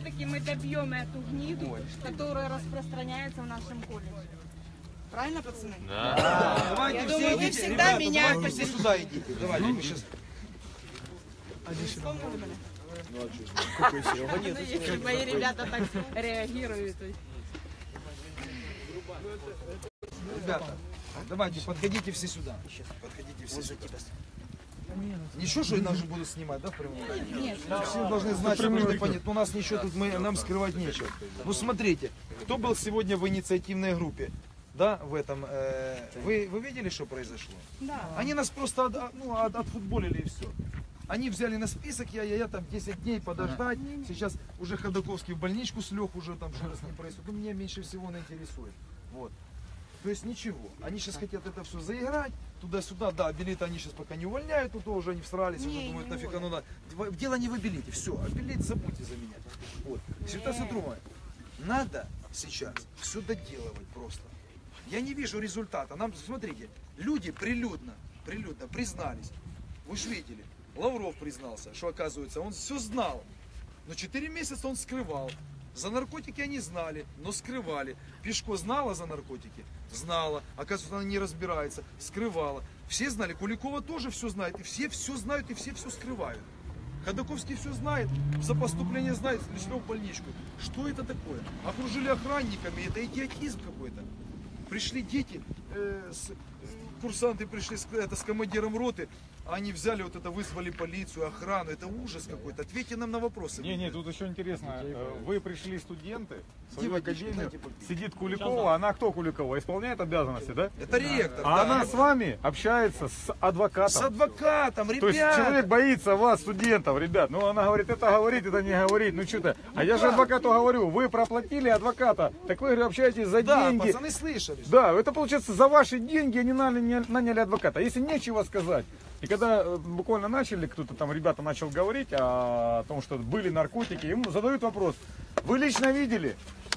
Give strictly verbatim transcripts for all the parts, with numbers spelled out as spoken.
все-таки мы добьем эту гниду, которая распространяется в нашем колледже. Правильно, пацаны? Да. Давайте Я все думаю, вы идите, всегда ребята, меня давайте все сюда идите. Давайте, мы сейчас... Если мои ребята так реагируют. Ребята, давайте, подходите все сюда. Подходите все сюда. Ничего, что нас же будут снимать, да, в прямом? Нет. Все должны знать, что должны понять. Ну, у нас ничего тут, мы, нам скрывать нечего. Ну, смотрите, кто был сегодня в инициативной группе? Да, в этом. Э, вы, вы видели, что произошло? Да. Они нас просто от, ну, от, отфутболили и все. Они взяли на список, я, я, я там десять дней подождать. Сейчас уже Ходаковский в больничку слег, уже там что с ним происходит. Ну, меня меньше всего интересует. Вот. То есть ничего. Они сейчас хотят это все заиграть, туда-сюда. Да, билеты они сейчас пока не увольняют, но то уже они всрались, уже Не, думают, не нафиг оно надо. Дело не в билете, все, а билет забудьте за меня. Вот. Ситуация другая. Надо сейчас все доделывать просто. Я не вижу результата. Нам, смотрите, люди прилюдно, прилюдно признались. Вы же видели, Лавров признался, что оказывается, он все знал. Но четыре месяца он скрывал. За наркотики они знали, но скрывали. Пешко знала за наркотики? Знала. Оказывается, она не разбирается, скрывала. Все знали, Куликова тоже все знает. И все все знают, и все все скрывают. Ходаковский все знает, за поступление знает, лишнего в больничку. Что это такое? Окружили охранниками, это идиотизм какой-то. Пришли дети, э, с, курсанты пришли с, это, с командиром роты, они взяли вот это, вызвали полицию, охрану, это ужас какой-то. Ответьте нам на вопросы. Не, не, тут еще интересно, вы пришли студенты, в свою Девочки, академию, дайте попить. сидит Куликова, она кто Куликова? Исполняет обязанности, да? Это ректор. А да. она с вами общается с адвокатом. С адвокатом, ребят. То есть человек боится вас, студентов, ребят. Ну она говорит, это говорит, это не говорит, ну что-то. А я же адвокату говорю, вы проплатили адвоката, так вы, говорю, общаетесь за Да, деньги. пацаны слышали. Да, это получается за ваши деньги они наняли, наняли адвоката. Если нечего сказать. И когда э, буквально начали, кто-то там, ребята, начал говорить о том, что были наркотики, ему задают вопрос, вы лично видели?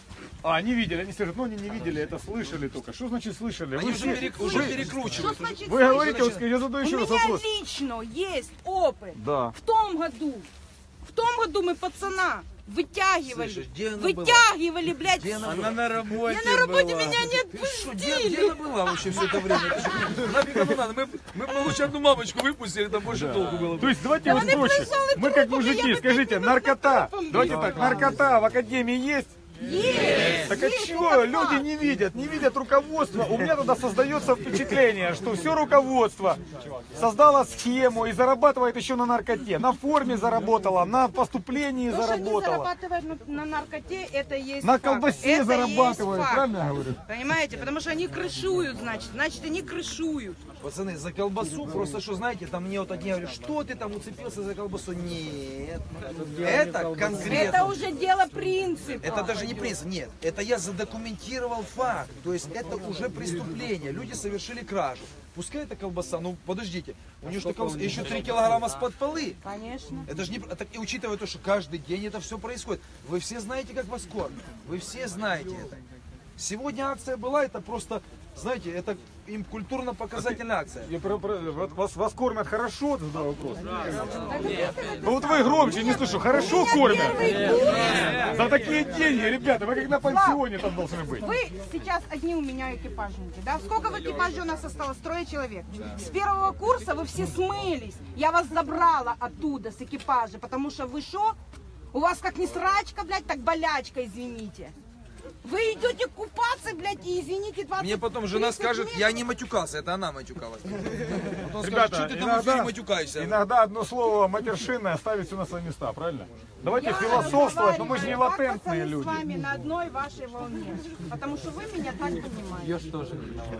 А, не видели, они скажут, ну они не видели, это слышали только. Что значит слышали? Они Вы, уже, все- перек- уже перекручивают. Что значит вы говорите, вот, я задаю У еще раз меня вопрос. лично есть опыт. Да. В том году, в том году мы пацана вытягивали, Слышишь, где она вытягивали, блядь. Где она Она на работе Я на работе, была. меня не Ты что, где, отпустили. где она была вообще все это время? Ты что, нафиг оно надо? Мы, мы бы лучше одну мамочку выпустили, там больше толку было. То есть давайте вот они проще. прижали Мы как трупами, мужики, я бы скажите, так не наркота. трупом Давайте била. так, наркота в академии есть? Есть. Так а Есть, чего? это Люди факт. не видят, не видят руководство. У меня тогда создается впечатление, что все руководство создало схему и зарабатывает еще на наркоте. На форме заработала, на поступлении То, что они заработала. зарабатывают на, на наркоте, это есть На факт. колбасе Это зарабатывают, есть факт. правильно я говорю? Понимаете? Потому что они крышуют, значит. Значит, они крышуют. Пацаны, за колбасу, просто что, знаете, там мне вот одни говорят, что ты там уцепился за колбасу? Нет, это конкретно. Это уже дело принципа. Это даже не принцип, нет. Это я задокументировал факт. То есть это уже преступление. Люди совершили кражу. Пускай это колбаса, ну подождите, у нее что колбаса, еще три килограмма с-под полы. Конечно. Это же не... Так, и учитывая то, что каждый день это все происходит. Вы все знаете, как вас кормят. Вы все знаете это. Сегодня акция была, это просто, знаете, это им культурно-показательная акция. Я про- про- вот вас, вас кормят хорошо, задал вопрос. Ну вот вы громче, не слышу, хорошо кормят. За такие деньги, ребята, вы как на пансионе там должны быть. Вы сейчас одни у меня экипажники, да? Сколько в экипаже у нас осталось? Трое человек. С первого курса вы все смылись. Я вас забрала оттуда, с экипажа, потому что вы шо? У вас как не срачка, блядь, так болячка, извините. Вы идете купаться, блядь, и извините, двадцать Мне потом жена тридцать скажет, метров. я не матюкался, это она матюкалась. Потом скажет, Ребята, что ты там в эфире иногда, матюкаешься. иногда одно слово матершинное ставит все на свои места, правильно? Давайте Я философствовать, но мы же не разговариваю, как латентные пацаны, люди. с вами на одной вашей волне, потому что вы меня так понимаете.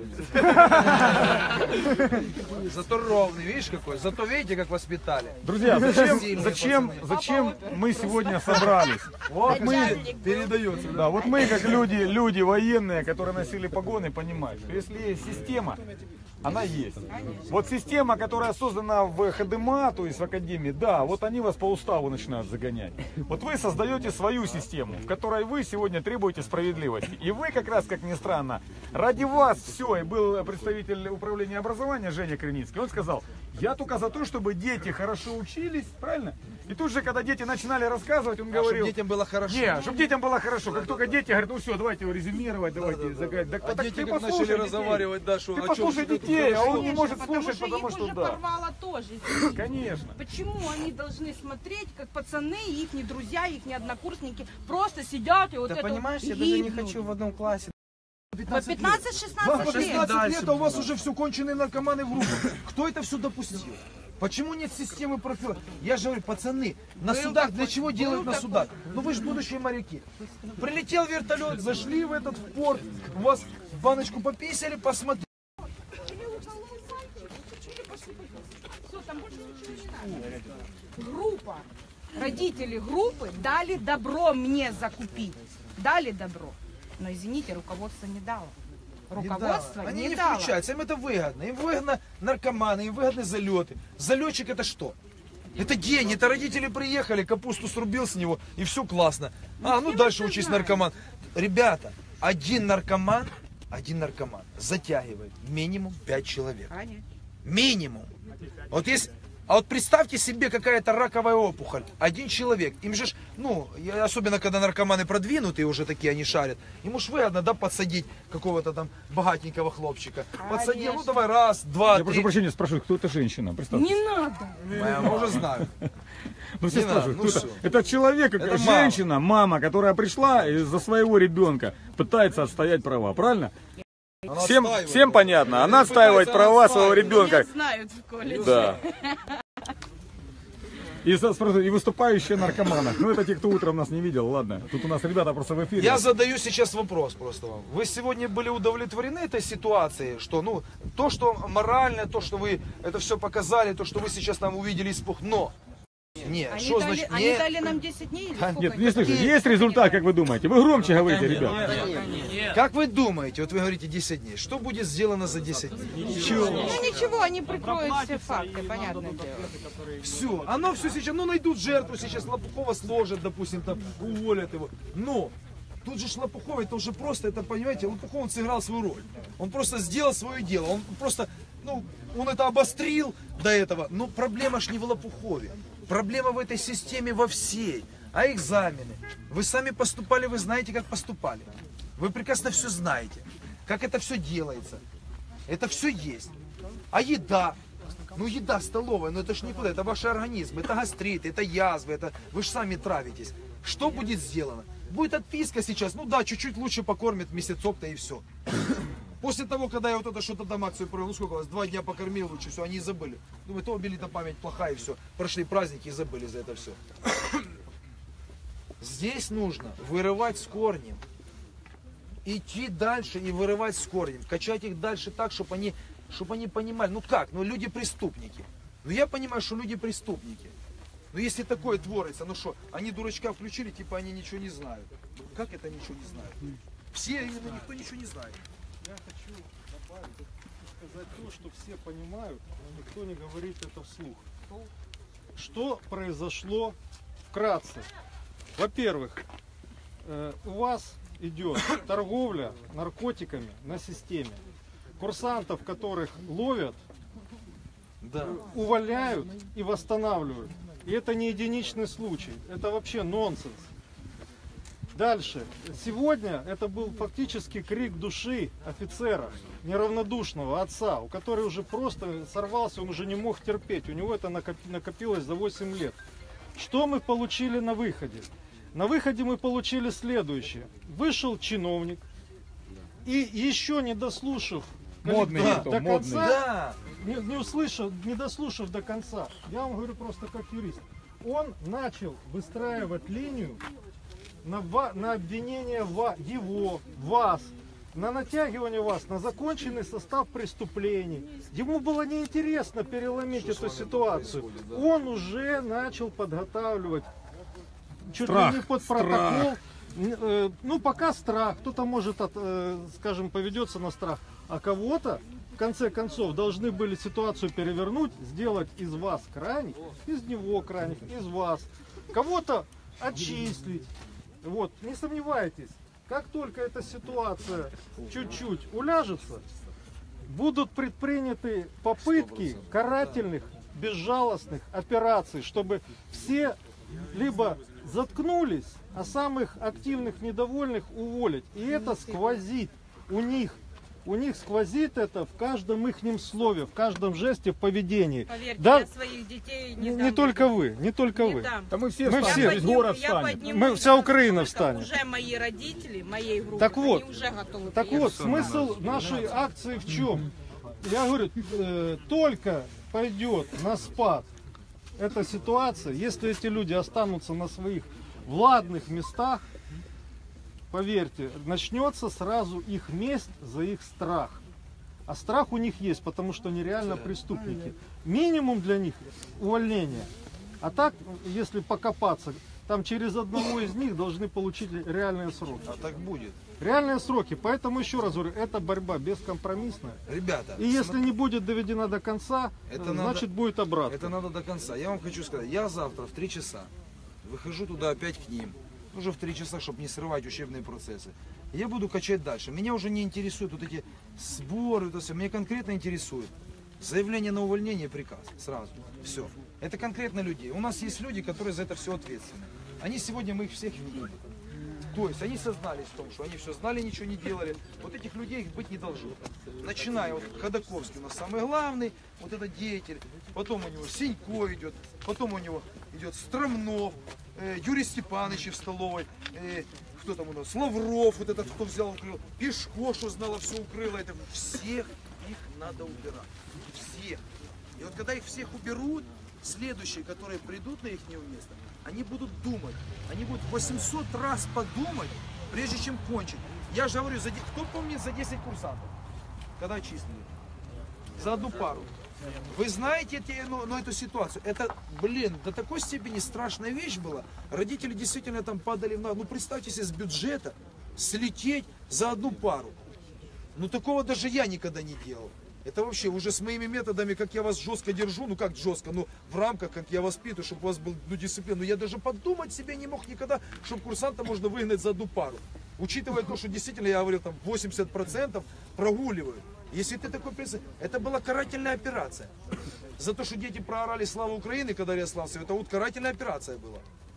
Зато ровный, видишь какой? Зато видите, как воспитали. Друзья, зачем, Сильные зачем, пацаны. зачем мы сегодня собрались? Вот мы, Начальник был. Передается. да, вот мы как люди, люди военные, которые носили погоны, понимают, что если есть система, она есть. Вот система, которая создана в ХДМА, то есть в Академии, да, вот они вас по уставу начинают загонять. Вот вы создаете свою систему, в которой вы сегодня требуете справедливости. И вы как раз, как ни странно, ради вас все, и был представитель управления образования Женя Криницкий, он сказал, Я только за то, чтобы дети хорошо учились, правильно? И тут же, когда дети начинали рассказывать, он говорил... Чтобы детям было хорошо. Не, чтобы детям было хорошо. Как только дети говорят, ну все, давайте его резюмировать, давайте загадать. Так, А так дети ты как послушай начали детей. разговаривать, да, что... Ты о послушай чем детей, а он не Конечно, может потому слушать, что потому их что уже да. порвало тоже. извините. Конечно. Почему они должны смотреть, как пацаны, их не друзья, их не однокурсники просто сидят и вот Да это понимаешь, вот я даже не гибнут. хочу в одном классе. По Вам пятнадцать-шестнадцать по лет. шестнадцать лет, а у вас уже все конченые наркоманы в руках. Кто это все допустил? Почему нет системы профила? Я же говорю, пацаны, на Был судах, такой, для чего был делают на такой. судах? Ну вы же будущие моряки. Прилетел вертолет, зашли в этот в порт, у вас баночку пописали, посмотрели. Всё, там больше ничего не надо. Группа, родители группы дали добро мне закупить. Дали добро. Но извините, руководство не дало. Руководство Они не, не дало. включаются, им это выгодно. Им выгодно наркоманы, им выгодны залеты. Залетчик это что? Это день, это родители приехали, капусту срубил с него, и все классно. А, ну дальше учись наркоман. Ребята, один наркоман, один наркоман затягивает минимум пять человек. Конечно. Минимум. Вот есть, а вот представьте себе, какая-то раковая опухоль. Один человек. Им же, ж, ну, и особенно когда наркоманы продвинутые уже такие, они шарят. Ему ж выгодно, да, подсадить какого-то там богатенького хлопчика. Подсадил, ну давай, раз, два, Я три. прошу прощения, спрашиваю, кто эта женщина? Представьте. Не надо. Я уже знаю. Ну все Не надо, спрашивают, ну кто это? всё. Это человек, Это женщина, мама, которая пришла и за своего ребенка пытается отстоять права, правильно? Она Всем, отстаивает. всем понятно, она отстаивает пытается права отстаивать. своего ребенка. Меня знают в колледже. Да. И, за- спрашивают, и выступающие наркоманы. Ну это те, кто утром нас не видел, ладно. Тут у нас ребята просто в эфире. Я задаю сейчас вопрос просто вам. Вы сегодня были удовлетворены этой ситуацией, что, ну, то, что морально, то, что вы это все показали, то, что вы сейчас там увидели испуг, но... Нет, Они, что дали, значит? они Нет. дали нам десять дней или сколько? Нет, они не слышу. дали? Есть результат, как вы думаете? Вы громче говорите, ребят. Как вы думаете, вот вы говорите десять дней, что будет сделано за десять дней? Ничего. Ну ничего, они прикроют все факты, понятное дело. Все, оно все сейчас, ну найдут жертву сейчас, Лопухова сложат, допустим, там уволят его. Но тут же ж Лопухов, это уже просто, это понимаете, Лопухов он сыграл свою роль. Он просто сделал свое дело, он просто, ну, он это обострил до этого. Но проблема ж не в Лопухове, проблема в этой системе во всей. А экзамены? Вы сами поступали, вы знаете, как поступали. Вы прекрасно все знаете, как это все делается. Это все есть. А еда? Ну еда столовая, но это ж никуда, это ваш организм, это гастрит, это язвы, это вы же сами травитесь. Что будет сделано? Будет отписка сейчас, ну да, чуть-чуть лучше покормят месяцок-то и все. После того, когда я вот это что-то там акцию провел, ну сколько у вас, два дня покормил лучше, все, они и забыли. Думаю, то убили-то память плохая и все. Прошли праздники и забыли за это все. Здесь нужно вырывать с корнем. Идти дальше и вырывать с корнем. Качать их дальше так, чтобы они, чтобы они понимали. Ну как, ну люди преступники. Ну я понимаю, что люди преступники. Но если такое творится, ну что, они дурачка включили, типа они ничего не знают. Как это ничего не знают? Все именно никто ничего не знает. Я хочу добавить, сказать то, что все понимают, но никто не говорит это вслух. Что произошло вкратце? Во-первых, э, у вас идет торговля наркотиками на системе. Курсантов, которых ловят, Да. увольняют и восстанавливают. И это не единичный случай, это вообще нонсенс. Дальше. Сегодня это был фактически крик души офицера, неравнодушного отца, у которого уже просто сорвался, он уже не мог терпеть. У него это накопилось за восемь лет. Что мы получили на выходе? На выходе мы получили следующее. Вышел чиновник и еще не дослушав Модный до, никто, до модный. конца, Да. не, не услышав, не дослушав до конца, я вам говорю просто как юрист, он начал выстраивать линию на, ва- на обвинение ва- его, вас, на натягивание вас на законченный состав преступлений. Ему было неинтересно переломить эту ситуацию. Он уже начал подготавливать чуть Страх, ли не под страх. протокол. Н- э, Ну, пока страх. Кто-то может, от, э, скажем, поведется на страх. А кого-то, в конце концов, должны были ситуацию перевернуть, сделать из вас крайних, из него крайних, из вас. Кого-то отчислить. Вот, не сомневайтесь, как только эта ситуация чуть-чуть уляжется, будут предприняты попытки карательных, безжалостных операций, чтобы все либо заткнулись, а самых активных недовольных уволить. И это сквозит у них. У них сквозит это в каждом ихнем слове, в каждом жесте, в поведении. Поверьте, Да, я своих детей не не, дам. не только вы, не только Не вы. дам. Да мы все Мы встанем, все. весь город Я встанет. подниму Мы- вся Украина настолько, встанет. Уже мои родители, моей группы, Так вот, они уже готовы Так приехать. вот, смысл нашей акции в чем? Я говорю, э, только пойдет на спад эта ситуация, если эти люди останутся на своих владных местах, поверьте, начнется сразу их месть за их страх. А страх у них есть, потому что они реально преступники. Минимум для них увольнение. А так, если покопаться, там через одного из них должны получить реальные сроки. А так будет. Реальные сроки. Поэтому еще раз говорю, это борьба бескомпромиссная. Ребята, И если не будет доведена до конца, Это значит надо- будет обратно. это надо до конца. Я вам хочу сказать, я завтра в три часа выхожу туда опять к ним. Уже в три часа, чтобы не срывать учебные процессы. Я буду качать дальше. Меня уже не интересуют вот эти сборы, это все. Меня конкретно интересует заявление на увольнение и приказ. Сразу. Все. Это конкретно людей. У нас есть люди, которые за это все ответственны. Они сегодня, мы их всех видим. То есть они сознались в том, что они все знали, ничего не делали. Вот этих людей их быть не должно. Начиная вот Ходаковский у нас самый главный, вот этот деятель. Потом у него Синько идет, потом у него идет Стромнов, э, Юрий Степанович в столовой, э, кто там у нас, Лавров, вот этот, кто взял, укрыл, Пешко, что знала, все укрыло. Это всех их надо убирать. Всех. И вот когда их всех уберут, следующие, которые придут на их место, они будут думать. Они будут восемьсот раз подумать, прежде чем кончить. Я же говорю, за, де- кто помнит за десять курсантов, когда числили? За одну пару. Вы знаете эти, ну, ну, эту ситуацию? Это, блин, до такой степени страшная вещь была. Родители действительно там падали в на... Ну, представьте себе, с бюджета слететь за одну пару. Ну, такого даже я никогда не делал. Это вообще уже с моими методами, как я вас жестко держу, ну как жестко, ну в рамках, как я воспитываю, чтобы у вас был ну, дисциплина. Но я даже подумать себе не мог никогда, чтобы курсанта можно выгнать за одну пару. Учитывая то, что действительно, я говорил, там восемьдесят процентов прогуливают. Если ты такой принцип, это была карательная операция. За то, что дети проорали славу Украины, когда Ярославцев, это вот карательная операция была.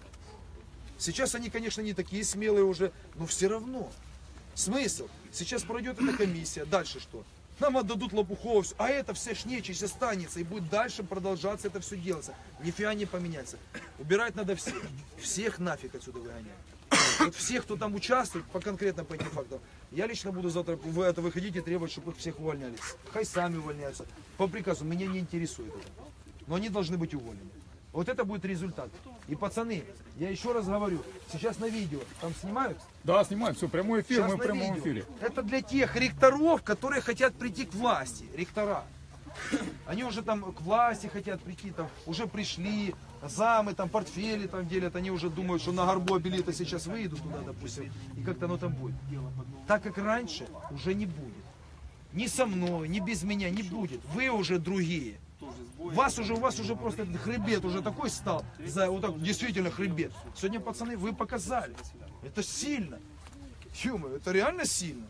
Сейчас они, конечно, не такие смелые уже, но все равно. Смысл? Сейчас пройдет эта комиссия, дальше что? Нам отдадут Лопухова, а это вся ж нечисть останется, и будет дальше продолжаться это все делаться. Нифига не поменяется. Убирать надо всех. Всех нафиг отсюда выгонять. Вот всех, кто там участвует, по конкретно по этим фактам, я лично буду завтра в это выходить и требовать, чтобы их всех увольняли. Хай сами увольняются. По приказу, меня не интересует это. Но они должны быть уволены. Вот это будет результат. И пацаны, я еще раз говорю, сейчас на видео, там снимают? Да, снимают, все, прямой эфир, Сейчас мы в на прямом видео. эфире. Это для тех ректоров, которые хотят прийти к власти, ректора. Они уже там к власти хотят прийти, там уже пришли, замы, там портфели там делят, они уже думают, что на горбу билеты сейчас выйдут туда, допустим, и как-то оно там будет. Так как раньше уже не будет. Ни со мной, ни без меня не будет. Вы уже другие. Вас уже, у вас уже просто хребет уже такой стал, за, вот так, действительно хребет. Сегодня, пацаны, вы показали. Это сильно. Ё-моё, это реально сильно.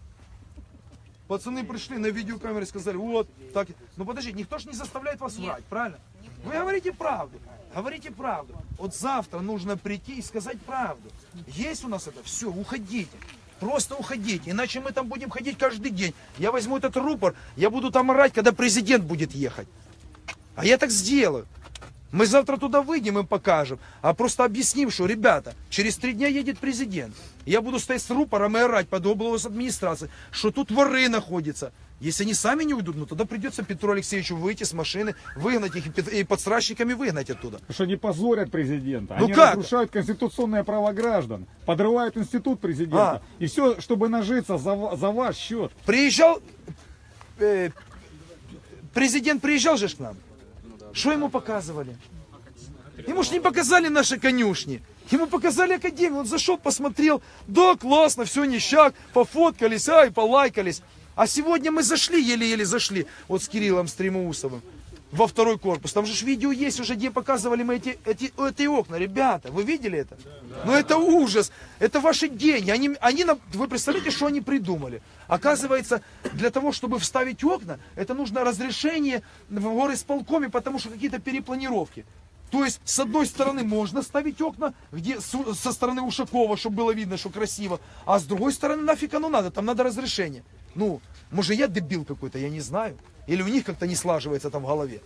Пацаны пришли на видеокамеры и сказали, вот, так. Ну подождите, никто же не заставляет вас врать, правильно? Вы говорите правду, говорите правду. Вот завтра нужно прийти и сказать правду. Есть у нас это, все, уходите. Просто уходите, иначе мы там будем ходить каждый день. Я возьму этот рупор, я буду там орать, когда президент будет ехать. А я так сделаю. Мы завтра туда выйдем и покажем, а просто объясним, что, ребята, через три дня едет президент. Я буду стоять с рупором и орать под область администрации, что тут воры находятся. Если они сами не уйдут, ну тогда придется Петру Алексеевичу выйти с машины, выгнать их и под страшниками выгнать оттуда. Потому что они позорят президента, Ну они как? разрушают конституционные права граждан, подрывают институт президента. А. И все, чтобы нажиться за, ва- за ваш счет. Приезжал, э, президент приезжал же к нам. Что ему показывали? Ему ж не показали наши конюшни. Ему показали академию. Он зашел, посмотрел. Да, классно, все ништяк. Пофоткались, ай, полайкались. А сегодня мы зашли, еле-еле зашли. Вот с Кириллом Стремоусовым. во второй корпус. Там же ж видео есть уже, где показывали мы эти, эти, эти окна. Ребята, вы видели это? Ну это ужас. Это ваши деньги. Они, они, нам- вы представляете, что они придумали? Оказывается, для того, чтобы вставить окна, это нужно разрешение в горисполкоме, потому что какие-то перепланировки. То есть, с одной стороны, можно ставить окна, где с- со стороны Ушакова, чтобы было видно, что красиво, а с другой стороны, нафиг оно надо, там надо разрешение. Ну, может, я дебил какой-то, я не знаю. Или у них как-то не слаживается там в голове.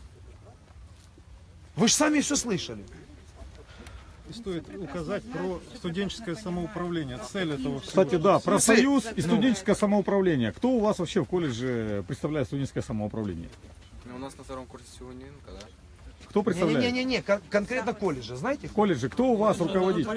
Вы же сами все слышали. И стоит указать про студенческое самоуправление. Цель этого всего. Кстати, да, профсоюз и Ну. студенческое самоуправление. Кто у вас вообще в колледже представляет студенческое самоуправление? Ну, у нас на втором курсе Сеунинка, да? Кто представляет? Не-не-не, кон- конкретно колледжа, знаете? В колледже кто у вас руководитель?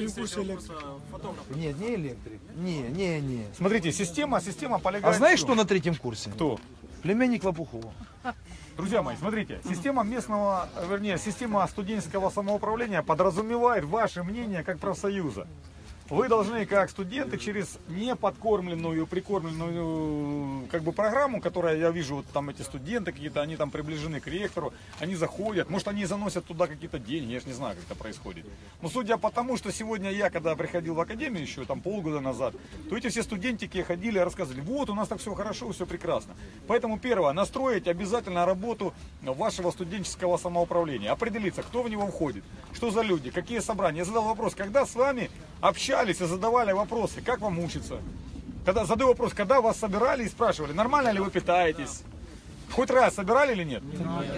Нет, не электрик. Не, не, не. Смотрите, система, система А полягает. знаешь, в что чем? на третьем курсе? Кто? Племянник Лопухова. Друзья мои, смотрите, система местного, вернее, система студенческого самоуправления подразумевает ваше мнение как профсоюза. Вы должны, как студенты, через неподкормленную, прикормленную как бы программу, которая, я вижу, вот там эти студенты какие-то, они там приближены к ректору, они заходят, может они заносят туда какие-то деньги, я же не знаю, как это происходит. Но судя по тому, что сегодня я, когда приходил в академию еще там полгода назад, то эти все студентики ходили и рассказывали, вот у нас так все хорошо, все прекрасно. Поэтому первое, настроить обязательно работу вашего студенческого самоуправления, определиться, кто в него входит, что за люди, какие собрания. Я задал вопрос, когда с вами общались и задавали вопросы, как вам учиться. Когда задаю вопрос, когда вас собирали и спрашивали, нормально ли вы питаетесь. Хоть раз собирали или нет?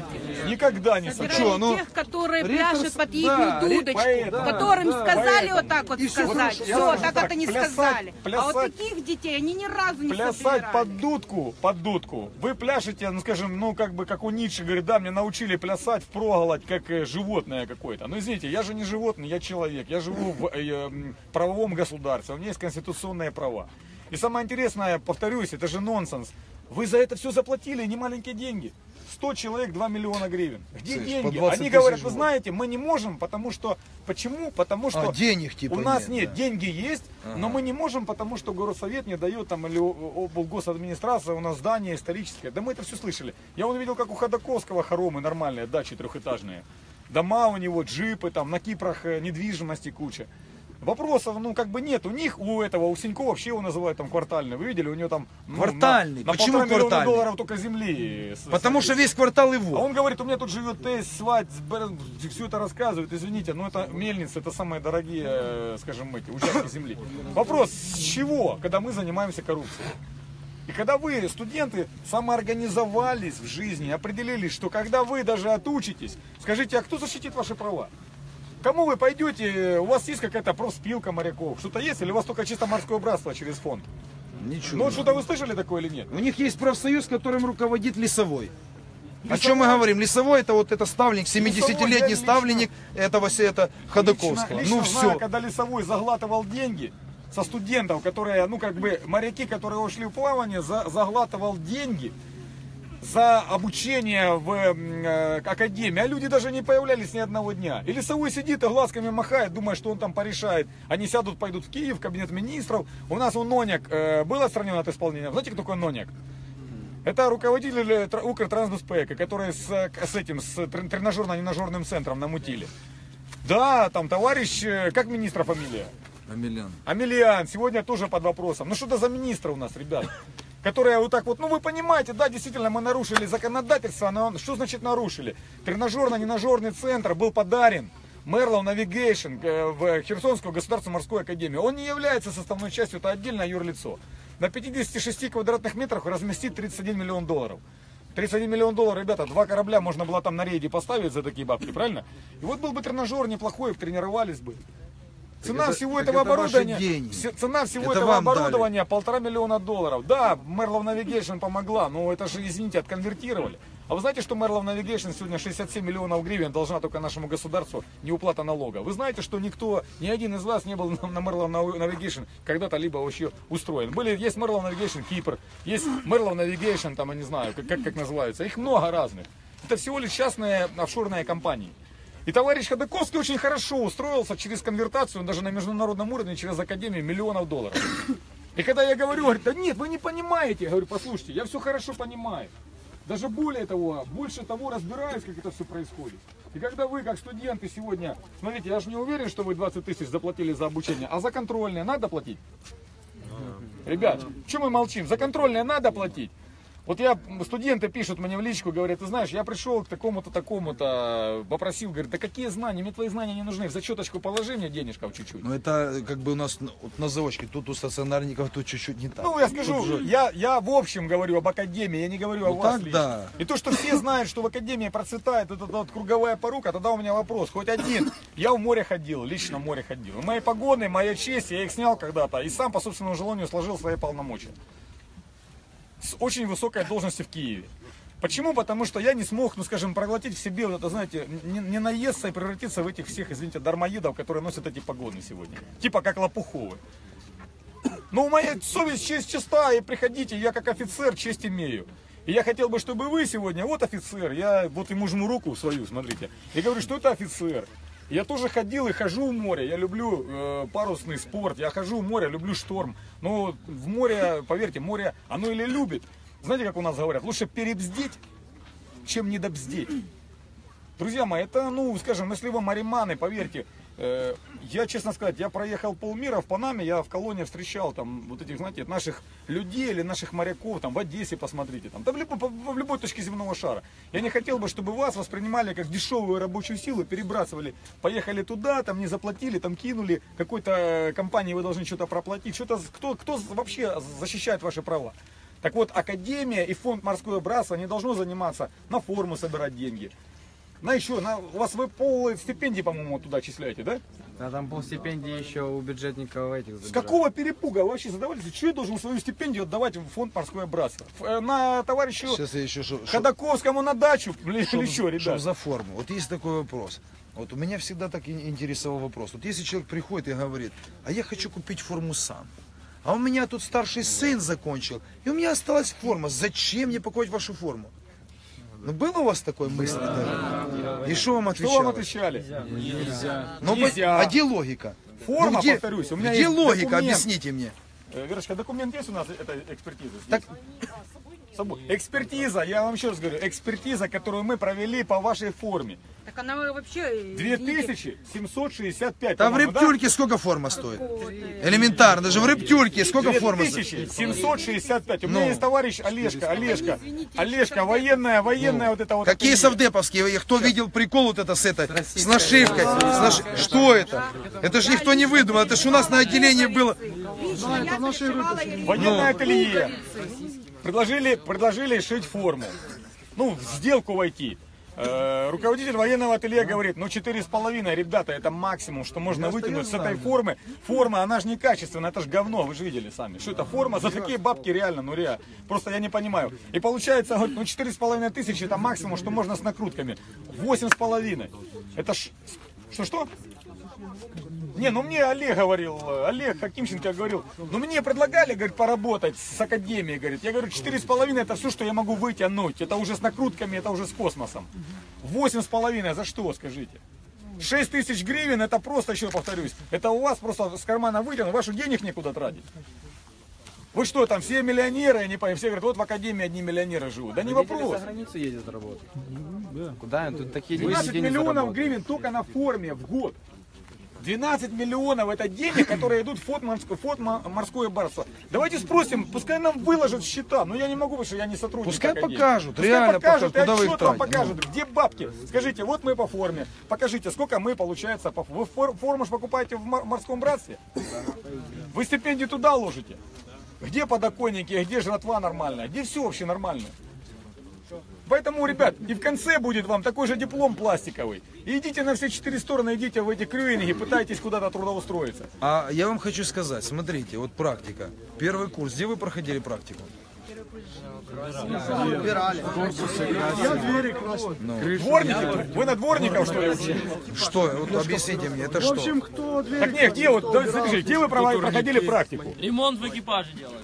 Никогда не собирали. Собирали Чё, ну, тех, которые ректор пляшут с- под да, ихнюю дудочку, поэтому, которым да, сказали поэтому. вот так вот И всё сказать. хорошо. Все, Я скажу так так, это не плясать- сказали. А вот плясать- таких детей они ни разу не Плясать собирали. под дудку, под дудку. Вы пляшете, ну скажем, ну как бы как у Ницше, говорит, да, мне научили плясать впроголодь, как э, животное какое-то. Но извините, я же не животное, я человек. Я живу в э, м, правовом государстве, у меня есть конституционные права. И самое интересное, повторюсь, это же нонсенс. Вы за это все заплатили, не маленькие деньги. сто человек, два миллиона гривен. Где Слышь, по деньги? двадцать Они тысяч говорят, в вы год. знаете, мы не можем, потому что... Почему? Потому что... А, денег типа У нас нет, нет, да. деньги есть, но мы не можем, потому что горсовет не дает, там, или облгосадминистрация, у нас здание историческое. Да мы это все слышали. Я вон видел, как у Ходаковского хоромы нормальные, дачи трехэтажные. Дома у него, джипы, там, на Кипрах э, недвижимости куча. Вопросов, ну, как бы нет. У них, у этого, у Синько вообще его называют там квартальный. Вы видели, у него там... ну, Квартальный. На, на Почему полтора миллиона квартальный? долларов только земли. с- Потому с- что весь квартал а его. он говорит, у меня тут живет тесть, свать, все это рассказывает, извините, но это мельницы, это самые дорогие, э, скажем, эти участки земли. Вопрос, с чего, когда мы занимаемся коррупцией? И когда вы, студенты, самоорганизовались в жизни, определились, что когда вы даже отучитесь, скажите, а кто защитит ваши права? Кому вы пойдете, у вас есть какая-то профспилка моряков, что-то есть, или у вас только чисто морское братство через фонд? Ничего. Ну вот что-то вы слышали такое или нет? У них есть профсоюз, которым руководит Лесовой. О чем мы говорим? Лесовой это вот это ставленник, семидесятилетний я ставленник этого это Ходаковского. Лично, Ну лично знаю, все. когда Лесовой заглатывал деньги со студентов, которые, ну как бы моряки, которые ушли в плавание, за- заглатывал деньги за обучение в э, академии, а люди даже не появлялись ни одного дня. И Лесовой сидит и глазками махает, думая, что он там порешает. Они сядут, пойдут в Киев, в кабинет министров. У нас у Ноняк э, был отстранен от исполнения. Знаете, кто такой Ноняк? Это руководитель тр- Укртрансбеспека, который с, с этим, с трен- тренажерно-ненажерным центром намутили. Да, там товарищ, э, как министра фамилия? Амелян. Амелиан сегодня тоже под вопросом. Ну что это за министры у нас, ребят? Которые вот так вот, ну вы понимаете, да, действительно мы нарушили законодательство, но что значит нарушили? Тренажерно-ненажерный центр был подарен Merlow Navigation э, в Херсонскую государственную морскую академию. Он не является составной частью, это отдельное юрлицо. На пятидесяти шести квадратных метрах разместит тридцать один миллион долларов. тридцать один миллион долларов, ребята, два корабля можно было там на рейде поставить за такие бабки, правильно? И вот был бы тренажер неплохой, тренировались бы. Цена это- всего так этого это ваши оборудования, деньги. все- цена всего Это этого вам оборудования полтора миллиона долларов. Да, Merlow Navigation помогла, но это же, извините, отконвертировали. А вы знаете, что Merlow Navigation сегодня шестьдесят семь миллионов гривен должна только нашему государству неуплата налога? Вы знаете, что никто, ни один из вас не был на на Merlow Navigation когда-то либо вообще устроен. Были, есть Merlow Navigation Кипр, есть Merlow Navigation, там, я не знаю, как, как, как называются. Их много разных. Это всего лишь частные офшорные компании. И товарищ Ходаковский очень хорошо устроился через конвертацию, даже на международном уровне, через Академию миллионов долларов. И когда я говорю, говорит, да нет, вы не понимаете. Я говорю, послушайте, я все хорошо понимаю. Даже более того, больше того разбираюсь, как это все происходит. И когда вы, как студенты сегодня, смотрите, я же не уверен, что вы двадцать тысяч заплатили за обучение, а за контрольное надо платить? Ребят, что мы молчим? За контрольное надо платить? Вот я, студенты пишут мне в личку, говорят, ты знаешь, я пришел к такому-то, такому-то, попросил, говорит, да какие знания, мне твои знания не нужны, в зачеточку положи мне денежков чуть-чуть. Ну это как бы у нас вот на заочке, тут у стационарников тут чуть-чуть не так. Ну я скажу, Тут же- я, я в общем говорю об академии, я не говорю о Ну, вас так лично. да. И то, что все знают, что в академии процветает вот эта вот круговая порука, тогда у меня вопрос, хоть один, я в море ходил, лично в море ходил. И мои погоны, моя честь, я их снял когда-то и сам по собственному желанию сложил свои полномочия. С очень высокой должности в Киеве. Почему? Потому что я не смог, ну скажем, проглотить в себе, вот это, знаете, не, не наесться и превратиться в этих всех, извините, дармоедов, которые носят эти погоны сегодня. Типа как Лопуховы. Но моя совесть, честь чиста, и приходите, я как офицер честь имею. И я хотел бы, чтобы вы сегодня, вот офицер, я вот ему жму руку свою, смотрите, и говорю, что это офицер. Я тоже ходил и хожу в море, я люблю э, парусный спорт, я хожу в море, люблю шторм. Но в море, поверьте, море, оно или любит. Знаете, как у нас говорят, лучше перебздеть, чем недобздеть. Друзья мои, это, ну, скажем, если вы мариманы, поверьте, э, я, честно сказать, я проехал полмира в Панаме, я в колонии встречал там вот этих, знаете, наших людей или наших моряков, там в Одессе посмотрите, там, да в, любой, в любой точке земного шара. Я не хотел бы, чтобы вас воспринимали как дешевую рабочую силу, перебрасывали, поехали туда, там не заплатили, там кинули, какой-то компании вы должны что-то проплатить, что-то, кто, кто вообще защищает ваши права? Так вот, Академия и фонд «Морское братство» не должно заниматься на форму собирать деньги. На еще, на, у вас вы пол стипендий, по-моему, туда отчисляете, да? А там пол стипендии еще у бюджетников этих забирают. С какого перепуга вы вообще задавались? Что я должен свою стипендию отдавать в фонд «Морское братство»? Ф- На товарищу Сейчас я еще шо- шо- Ходаковскому на дачу или Чтоб- что, ребят? чтоб за форму. Вот есть такой вопрос. Вот у меня всегда так и интересовал вопрос. Вот если человек приходит и говорит, а я хочу купить форму сам. А у меня тут старший сын закончил, и у меня осталась форма. Зачем мне покупать вашу форму? Ну было у вас такой мысли? Да? И что вам Что вам отвечали? отвечали? Ну, Нельзя. а где логика? Форма, Ну, где, повторюсь, у меня где есть логика? документ. Объясните мне. Э, Верочка, документ есть у нас, это экспертиза? Так- С собой. Экспертиза, я вам еще раз говорю, экспертиза, которую мы провели по вашей форме. Так она вообще... две извините, тысячи семьсот шестьдесят пять. Там в по-моему, да? рептюльке сколько форма стоит? Элементарно, даже в рептюльке сколько форма стоит? две тысячи семьсот шестьдесят пять. У меня Ну. есть товарищ Олежка, Олежка, Олежка, военная, военная вот это вот. Какие ателье. совдеповские? Кто видел прикол вот это с этой, с нашивкой? С наш- Что это? Это же никто не выдумал, это же у нас на отделении было. Я пришивала, я Военное ателье. Предложили, предложили шить форму. Ну, в сделку войти. Э, руководитель военного ателье говорит, ну четыре с половиной, ребята, это максимум, что можно вытянуть с этой формы. Форма, она же не качественная, это же говно, вы же видели сами. Что это форма за такие бабки реально, ну реально. Просто я не понимаю. И получается, говорит, ну четыре с половиной тысячи, это максимум, что можно с накрутками. Восемь с половиной. Это ж... Что-что? Не, ну мне Олег говорил, Олег Хакимченко говорил, ну мне предлагали, говорит, поработать с академией, говорит. Я говорю, четыре с половиной это все, что я могу вытянуть. Это уже с накрутками, это уже с космосом. Восемь с половиной за что, скажите? Шесть тысяч гривен, это просто, еще повторюсь, это у вас просто с кармана вытянуть, вашу денег некуда тратить. Вы что, там все миллионеры, я не понимаю, все говорят, вот в академии одни миллионеры живут. Да не вопрос. За границу ездят работать. Куда? Тут такие деньги двенадцать не миллионов заработают. гривен только на форме в год. двенадцать миллионов это денег, которые идут в фонд морское, фонд морское братство. Давайте спросим, пускай нам выложат счета. Но я не могу, потому что я не сотрудник. Пускай академии. покажут, Пускай реально покажут, покажут, куда вы их отчет вам тратите. покажут, где бабки. Скажите, вот мы по форме. Покажите, сколько мы, получается, по Вы фор- форму ж покупаете в мор- морском братстве? Вы стипендию туда ложите? Где подоконники, где жратва нормальная? Где все вообще нормально? Поэтому, ребят, и в конце будет вам такой же диплом пластиковый. И идите на все четыре стороны, идите в эти крюинги, пытайтесь куда-то трудоустроиться. А я вам хочу сказать, смотрите, вот практика. Первый курс, где вы проходили практику? Дворники? Вы на дворников, что ли, учили? Что? Вот объясните мне, это что? Так нет, где вот, да, скажи, где вы прова- проходили практику? Ремонт в экипаже делали.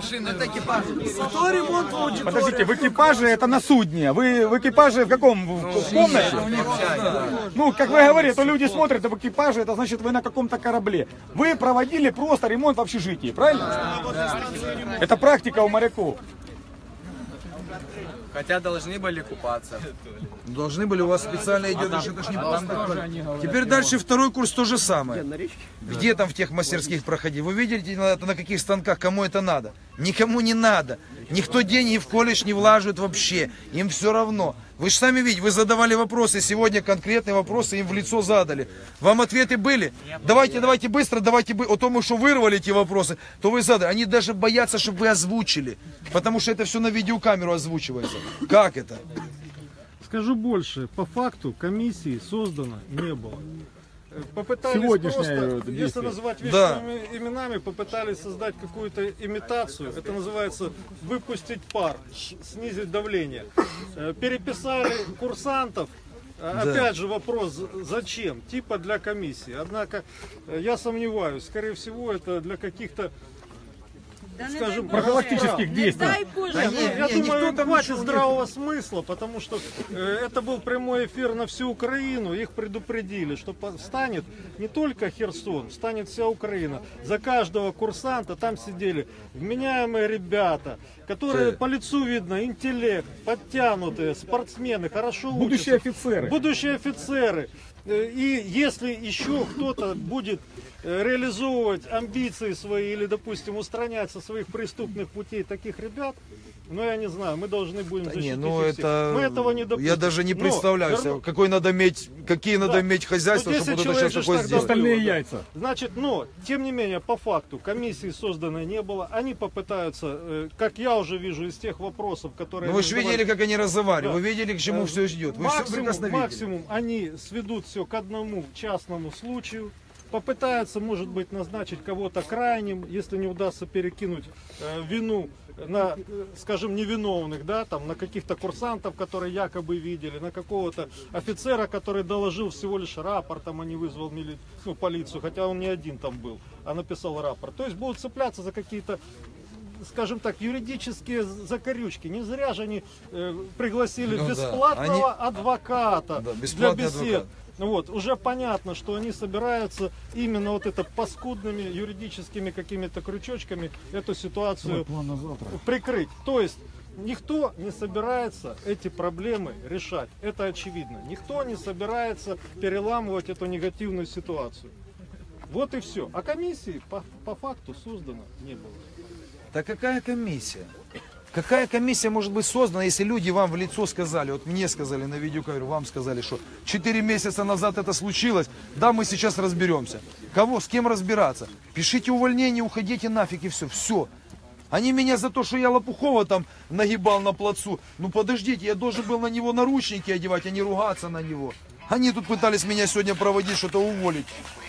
Подождите, в экипаже это на судне. Вы в экипаже в каком? В, в комнате? Ну, как вы говорите, то люди смотрят, а в экипаже это значит вы на каком-то корабле. Вы проводили просто ремонт в общежитии, правильно? Это практика у моряков. Хотя должны были купаться. Должны были, у вас специально идет, это ж не просто. Теперь дальше второй курс то же самое. Где там в тех мастерских проходить? Вы видите, на, на каких станках, кому это надо? Никому не надо. Никто деньги в колледж не влаживает вообще. Им все равно. Вы же сами видите, вы задавали вопросы, сегодня конкретные вопросы им в лицо задали. Вам ответы были? Давайте, давайте быстро, давайте быстро. О том, что вырвали эти вопросы, то вы задали. Они даже боятся, чтобы вы озвучили. Потому что это все на видеокамеру озвучивается. Как это? Скажу больше, по факту комиссии создано не было. Попытались Сегодняшнее просто, это если действие. называть вещи Да. своими именами, попытались создать какую-то имитацию. Это называется выпустить пар, снизить давление. Э, Переписали курсантов. Э, Да. Опять же вопрос, зачем? Типа для комиссии. Однако э, я сомневаюсь, скорее всего это для каких-то, Да не скажем, дай Боже. профилактических Не действий. дай Боже. Да не, я не, думаю, никто там хватит ничего не- здравого смысла, потому что э, это был прямой эфир на всю Украину. Их предупредили, что по- станет не только Херсон, станет вся Украина. За каждого курсанта там сидели вменяемые ребята, которые Ты- по лицу видно, интеллект, подтянутые, спортсмены, хорошо Будущие учатся. офицеры. Будущие офицеры. Э, И если еще кто-то будет э, реализовывать амбиции свои или, допустим, устранять со своих преступных путей таких ребят, ну я не знаю, мы должны будем Да защитить не, ну их всех. это... Мы этого не допустим. Я даже не Но представляю, верну- себе, какой надо иметь, какие надо Да. иметь хозяйства, Ну, чтобы десять вот это человек сейчас же такое тогда сделать. Остальные было, да. яйца. Значит, но, тем не менее, по факту, комиссии созданной не было. Они попытаются, э, как я уже вижу из тех вопросов, которые... Ну вы же задавали, видели, как они разговаривали, Да. вы видели, к чему Э, все идет. Вы все максимум, прекрасно видели. максимум они сведут все к одному частному случаю. Попытаются, может быть, назначить кого-то крайним, если не удастся перекинуть э, вину на, э, скажем, невиновных, да, там, на каких-то курсантов, которые якобы видели, на какого-то офицера, который доложил всего лишь рапортом, а не вызвал мили... ну, полицию, хотя он не один там был, а написал рапорт. То есть будут цепляться за какие-то, скажем так, юридические закорючки. Не зря же они э, пригласили Ну да, бесплатного адвоката Да, для бесплатный бесед. адвокат. Ну вот, уже понятно, что они собираются именно вот это паскудными юридическими какими-то крючочками эту ситуацию прикрыть. То есть никто не собирается эти проблемы решать. Это очевидно. Никто не собирается переламывать эту негативную ситуацию. Вот и все. А комиссии по, по факту создано не было. Да какая комиссия? Какая комиссия может быть создана, если люди вам в лицо сказали, вот мне сказали на видеокамеру, вам сказали, что четыре месяца назад это случилось, да, мы сейчас разберемся. Кого, с кем разбираться? Пишите увольнение, уходите нафиг и все, все. Они меня за то, что я Лопухова там нагибал на плацу, ну подождите, я должен был на него наручники одевать, а не ругаться на него. Они тут пытались меня сегодня проводить, что-то уволить.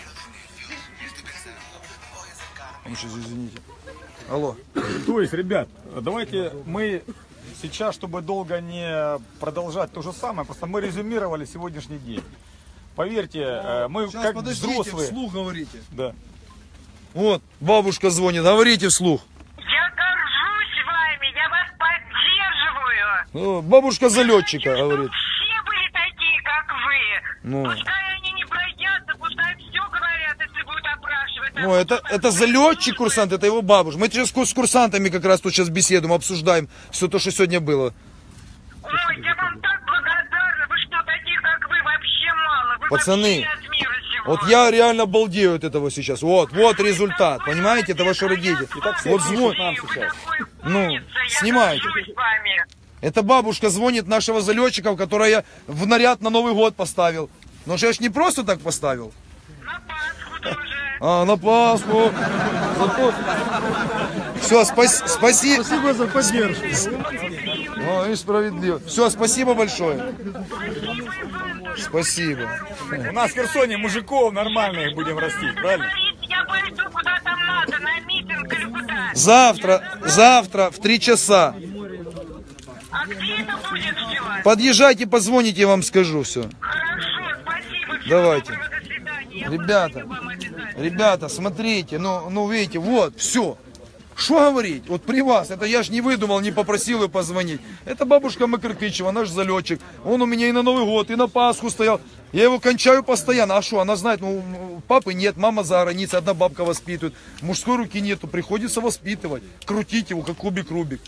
Сейчас, извините. Алло. То есть, ребят, давайте мы сейчас, чтобы долго не продолжать то же самое, просто мы резюмировали сегодняшний день. Поверьте, э, мы Сейчас, как подождите, взрослые... вслух говорите. Да. Вот, бабушка звонит, говорите вслух. Я горжусь вами, я вас поддерживаю. Ну, бабушка залетчика говорит. Все были такие, как вы. Ну. Пускай они не боятся, пускай все говорят, если будут опрашивать. А Ну, это, потом это залетчик курсант, это его бабушка. Мы сейчас с курсантами как раз тут сейчас беседуем, обсуждаем все то, что сегодня было. Ой, я вам так благодарна. Вы что, таких, как вы, вообще мало. Вы Пацаны, вообще от мира сего. Вот я реально балдею от этого сейчас. Вот, вот результат, понимаете, это ваши родители. Вот звон. Нам сейчас. Ну, снимайте. Это бабушка звонит нашего залетчика, которая в наряд на Новый год поставил. Но же я ж не просто так поставил. На Пасху тоже. А, на Пасху. Зато... Все, спас... спаси... Спасибо за поддержку. О, и справедливо. Все, спасибо большое. Спасибо. У нас в Херсоне мужиков нормальных будем растить, правильно? Говорите, я пойду куда там надо, на митинг или куда. Завтра, завтра в три часа. А где это будет все? Подъезжайте, позвоните, я вам скажу все. Хорошо, спасибо. Всего Давайте. доброго, до свидания. Я Ребята, позвоню вам обязательно. ребята, смотрите, ну, ну видите, вот, все. Что говорить? Вот при вас, это я ж не выдумал, не попросил ее позвонить. Это бабушка Макаркычева, наш залетчик. Он у меня и на Новый год, и на Пасху стоял. Я его кончаю постоянно. А что, она знает, ну, папы нет, мама за границей, одна бабка воспитывает. Мужской руки нету, приходится воспитывать. Крутить его, как кубик Рубик.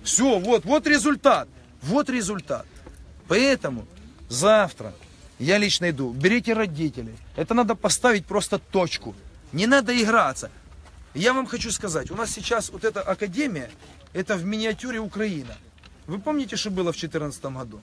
Все, вот, вот результат. Вот результат. Поэтому завтра я лично иду. Берите родителей. Это надо поставить просто точку. Не надо играться. Я вам хочу сказать, у нас сейчас вот эта академия, это в миниатюре Украина. Вы помните, что было в две тысячи четырнадцатом году?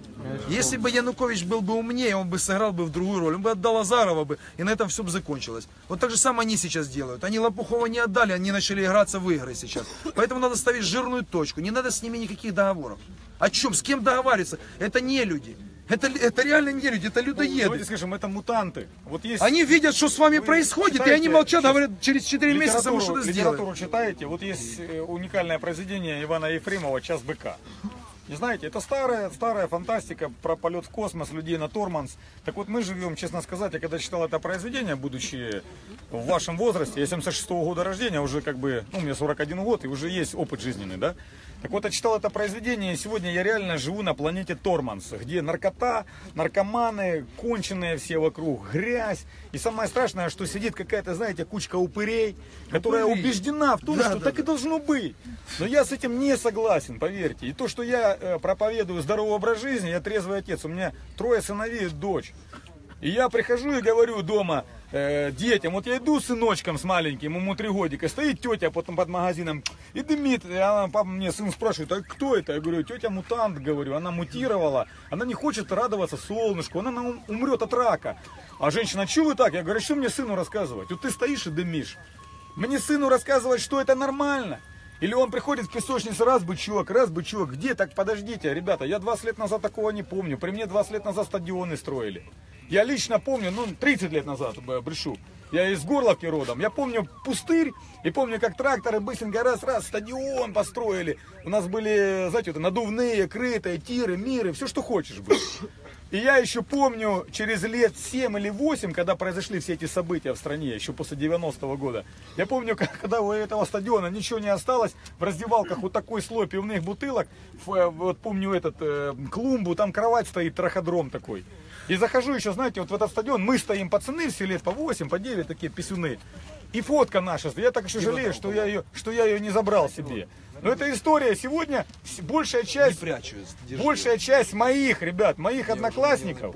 Если бы Янукович был бы умнее, он бы сыграл бы в другую роль. Он бы отдал Азарова бы, и на этом все бы закончилось. Вот так же самое они сейчас делают. Они Лопухова не отдали, они начали играться в игры сейчас. Поэтому надо ставить жирную точку. Не надо с ними никаких договоров. О чем? С кем договариваться? Это не люди. Это, это реально не люди, это людоеды. Давайте скажем, это мутанты. Вот есть... Они видят, что с вами Вы происходит, читаете, и они молчат, говорят, через четыре месяца мы что-то сделаем. Литературу читаете, вот есть уникальное произведение Ивана Ефремова «Час быка». Не знаете, это старая, старая фантастика про полет в космос, людей на Торманс. Так вот мы живем, честно сказать, я когда читал это произведение, будучи в вашем возрасте, я семьдесят шестого года рождения, уже как бы, ну, мне сорок один год, и уже есть опыт жизненный, да? Так вот, я читал это произведение, и сегодня я реально живу на планете Торманс, где наркота, наркоманы, конченые все вокруг, грязь. И самое страшное, что сидит какая-то, знаете, кучка упырей, которая Упыри. убеждена в том, Да, что да, так да. и должно быть. Но я с этим не согласен, поверьте. И то, что я э, проповедую здоровый образ жизни, я трезвый отец, у меня трое сыновей и дочь. И я прихожу и говорю дома э, детям, вот я иду с сыночком, с маленьким, ему три годика, стоит тетя потом под магазином и дымит, и она, папа мне сын спрашивает, а кто это? Я говорю, тетя мутант, говорю, она мутировала, она не хочет радоваться солнышку, она ум- умрет от рака. А женщина, что вы так? Я говорю, что мне сыну рассказывать? Вот ты стоишь и дымишь. Мне сыну рассказывать, что это нормально. Или он приходит в песочницу, раз бычок, раз бычок. Где? Так подождите, ребята, я двадцать лет назад такого не помню. При мне двадцать лет назад стадионы строили. Я лично помню, ну, тридцать лет назад, брешу. Я из Горловки родом. Я помню пустырь и помню, как тракторы быстренько раз-раз стадион построили. У нас были, знаете, вот, надувные, крытые, тиры, миры, все, что хочешь было. И я еще помню, через лет семь или восемь, когда произошли все эти события в стране, еще после девяностого года, я помню, когда у этого стадиона ничего не осталось, в раздевалках вот такой слой пивных бутылок, вот помню этот э, клумбу, там кровать стоит, траходром такой. И захожу еще, знаете, вот в этот стадион, мы стоим, пацаны, все лет по восемь, по девять, такие писюны. И фотка наша, я так еще жалею, что я ее, что я ее не забрал себе. Но эта история сегодня, большая часть, большая часть моих, ребят, моих одноклассников,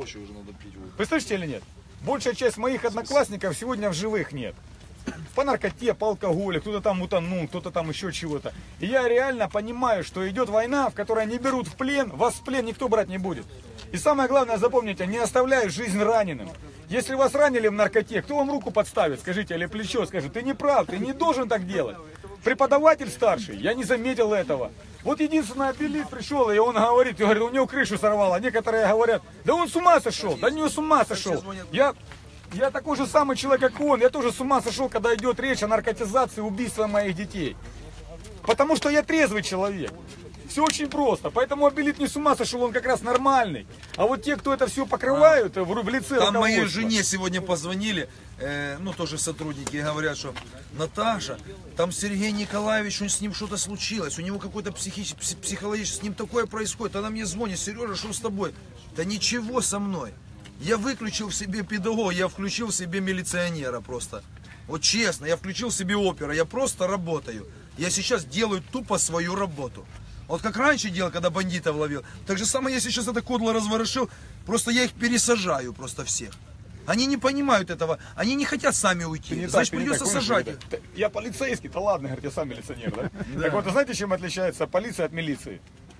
вы слышите или нет? Большая часть моих одноклассников сегодня в живых нет. По наркоте, по алкоголю, кто-то там утонул, кто-то там еще чего-то. И я реально понимаю, что идет война, в которой не берут в плен, вас в плен никто брать не будет. И самое главное, запомните, не оставляют жизнь раненым. Если вас ранили в наркоте, кто вам руку подставит, скажите, или плечо, скажет, ты не прав, ты не должен так делать. Преподаватель старший, я не заметил этого. Вот единственный апеллит пришел, и он говорит, и говорит, у него крышу сорвало. А некоторые говорят, да он с ума сошел, да не с ума сошел. Я, я такой же самый человек, как он, я тоже с ума сошел, когда идет речь о наркотизации, убийстве моих детей. Потому что я трезвый человек. Все очень просто. Поэтому апеллит не с ума сошел, он как раз нормальный. А вот те, кто это все покрывают в, в лице Там моей руководства. жене сегодня позвонили, э, ну тоже сотрудники, и говорят, что Наташа, там Сергей Николаевич, с ним что-то случилось, у него какой-то психи- психологический, с ним такое происходит. Она мне звонит, Сережа, что с тобой? Да ничего со мной. Я выключил в себе педагога, я включил в себе милиционера просто. Вот честно, я включил в себе опера, я просто работаю. Я сейчас делаю тупо свою работу. Вот как раньше делал, когда бандитов ловил. Так же самое я сейчас это кодло разворошил. Просто я их пересажаю просто всех. Они не понимают этого. Они не хотят сами уйти. Не Значит, так, не придется так, сажать их. помнишь, я полицейский, да ладно, говорит, я сам милиционер, да? Так вот, знаете, чем отличается полиция от милиции?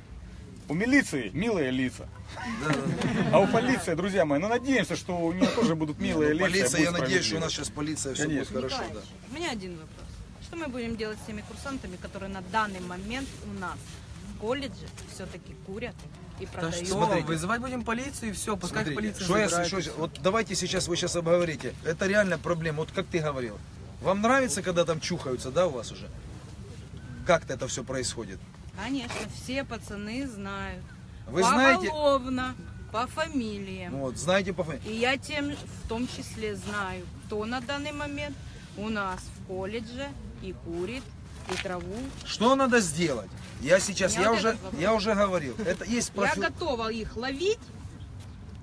У милиции милые лица. А у полиции, друзья мои, ну надеемся, что у нее тоже будут милые лица. Полиция, я надеюсь, что у нас сейчас полиция все будет Конечно. хорошо. Николаевич, Да. у меня один вопрос. Что мы будем делать с теми курсантами, которые на данный момент у нас в колледже все-таки курят и Да продают? что, Смотрите. вызывать будем полицию и все, пускай Смотрите, полиция что я забирает. слышу, вот давайте сейчас вы сейчас обговорите. Это реально проблема. Вот как ты говорил. Вам нравится, когда там чухаются, да, у вас уже? Как-то это все происходит? Конечно, все пацаны знают. Вы знаете, Поголовно, по фамилиям. вот, знаете по фамилии. И я тем в том числе знаю, кто на данный момент у нас в колледже и курит, и траву. Что надо сделать? Я сейчас, Я я вот уже, этот вопрос. я уже говорил. Это есть Я профи- готова их ловить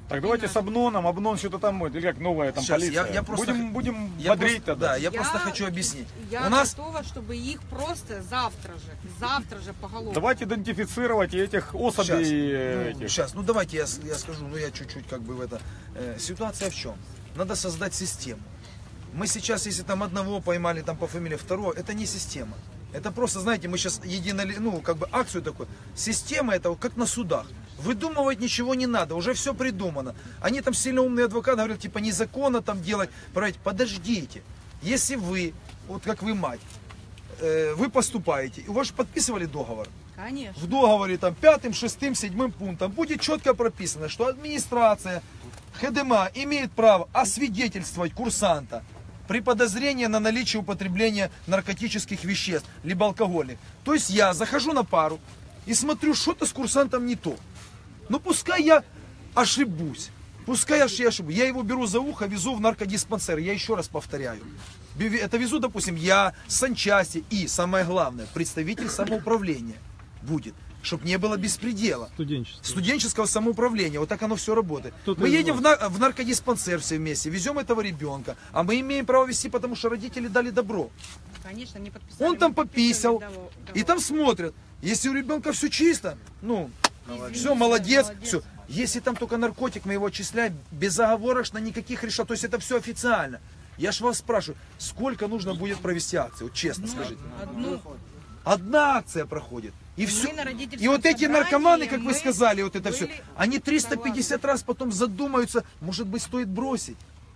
Так давайте с Обноном, Обнон что-то там, или как новая там Сейчас, полиция. я- я просто- будем будем Я бодрить просто- тогда. Да, я, просто хочу объяснить. Я У нас готова, чтобы их просто завтра же, завтра же поголовно. Давайте идентифицировать и этих особей. Сейчас, э, ну, этих. сейчас, ну давайте я, с- я скажу, ну я чуть-чуть как бы в это. Э, ситуация в чем? Надо создать систему. Мы сейчас, если там одного поймали там по фамилии, второго, это не система. Это просто, знаете, мы сейчас едино, ну как бы акцию такую. Система это как на судах. Выдумывать ничего не надо, уже все придумано. Они там сильно умные адвокаты говорят, типа незаконно там делать, править. Подождите, если вы, вот как вы мать, э, вы поступаете, у вас же подписывали договор. Конечно. В договоре там пятым, шестым, седьмым пунктом будет четко прописано, что администрация ХДМА имеет право освидетельствовать курсанта при подозрении на наличие употребления наркотических веществ, либо алкогольных. То есть я захожу на пару и смотрю, что-то с курсантом не то. Ну пускай я ошибусь, пускай я ошибусь. Я его беру за ухо, везу в наркодиспансер. Я еще раз повторяю. Это везу, допустим, я, санчасти и, самое главное, представитель самоуправления будет. Чтобы не было беспредела. Студенчество. Студенческого самоуправления. Вот так оно все работает. Кто-то Мы из едем в, вас. на- в наркодиспансер все вместе, везем этого ребенка. А мы имеем право вести, потому что родители дали добро. Конечно, не подписали. Он там мы подписывали пописал. договор- И там смотрят. Если у ребенка все чисто, ну, все, молодец. Все. Если там только наркотик, мы его отчисляем безоговорочно, никаких решат. То есть это все официально. Я ж вас спрашиваю, сколько нужно будет провести акции? Вот честно скажите. Одну. Одна акция проходит. И Мы все. на родительском И вот эти собрании, наркоманы, как вы мы сказали, вот это все, были они триста пятьдесят раз потом задумаются, может быть, стоит бросить.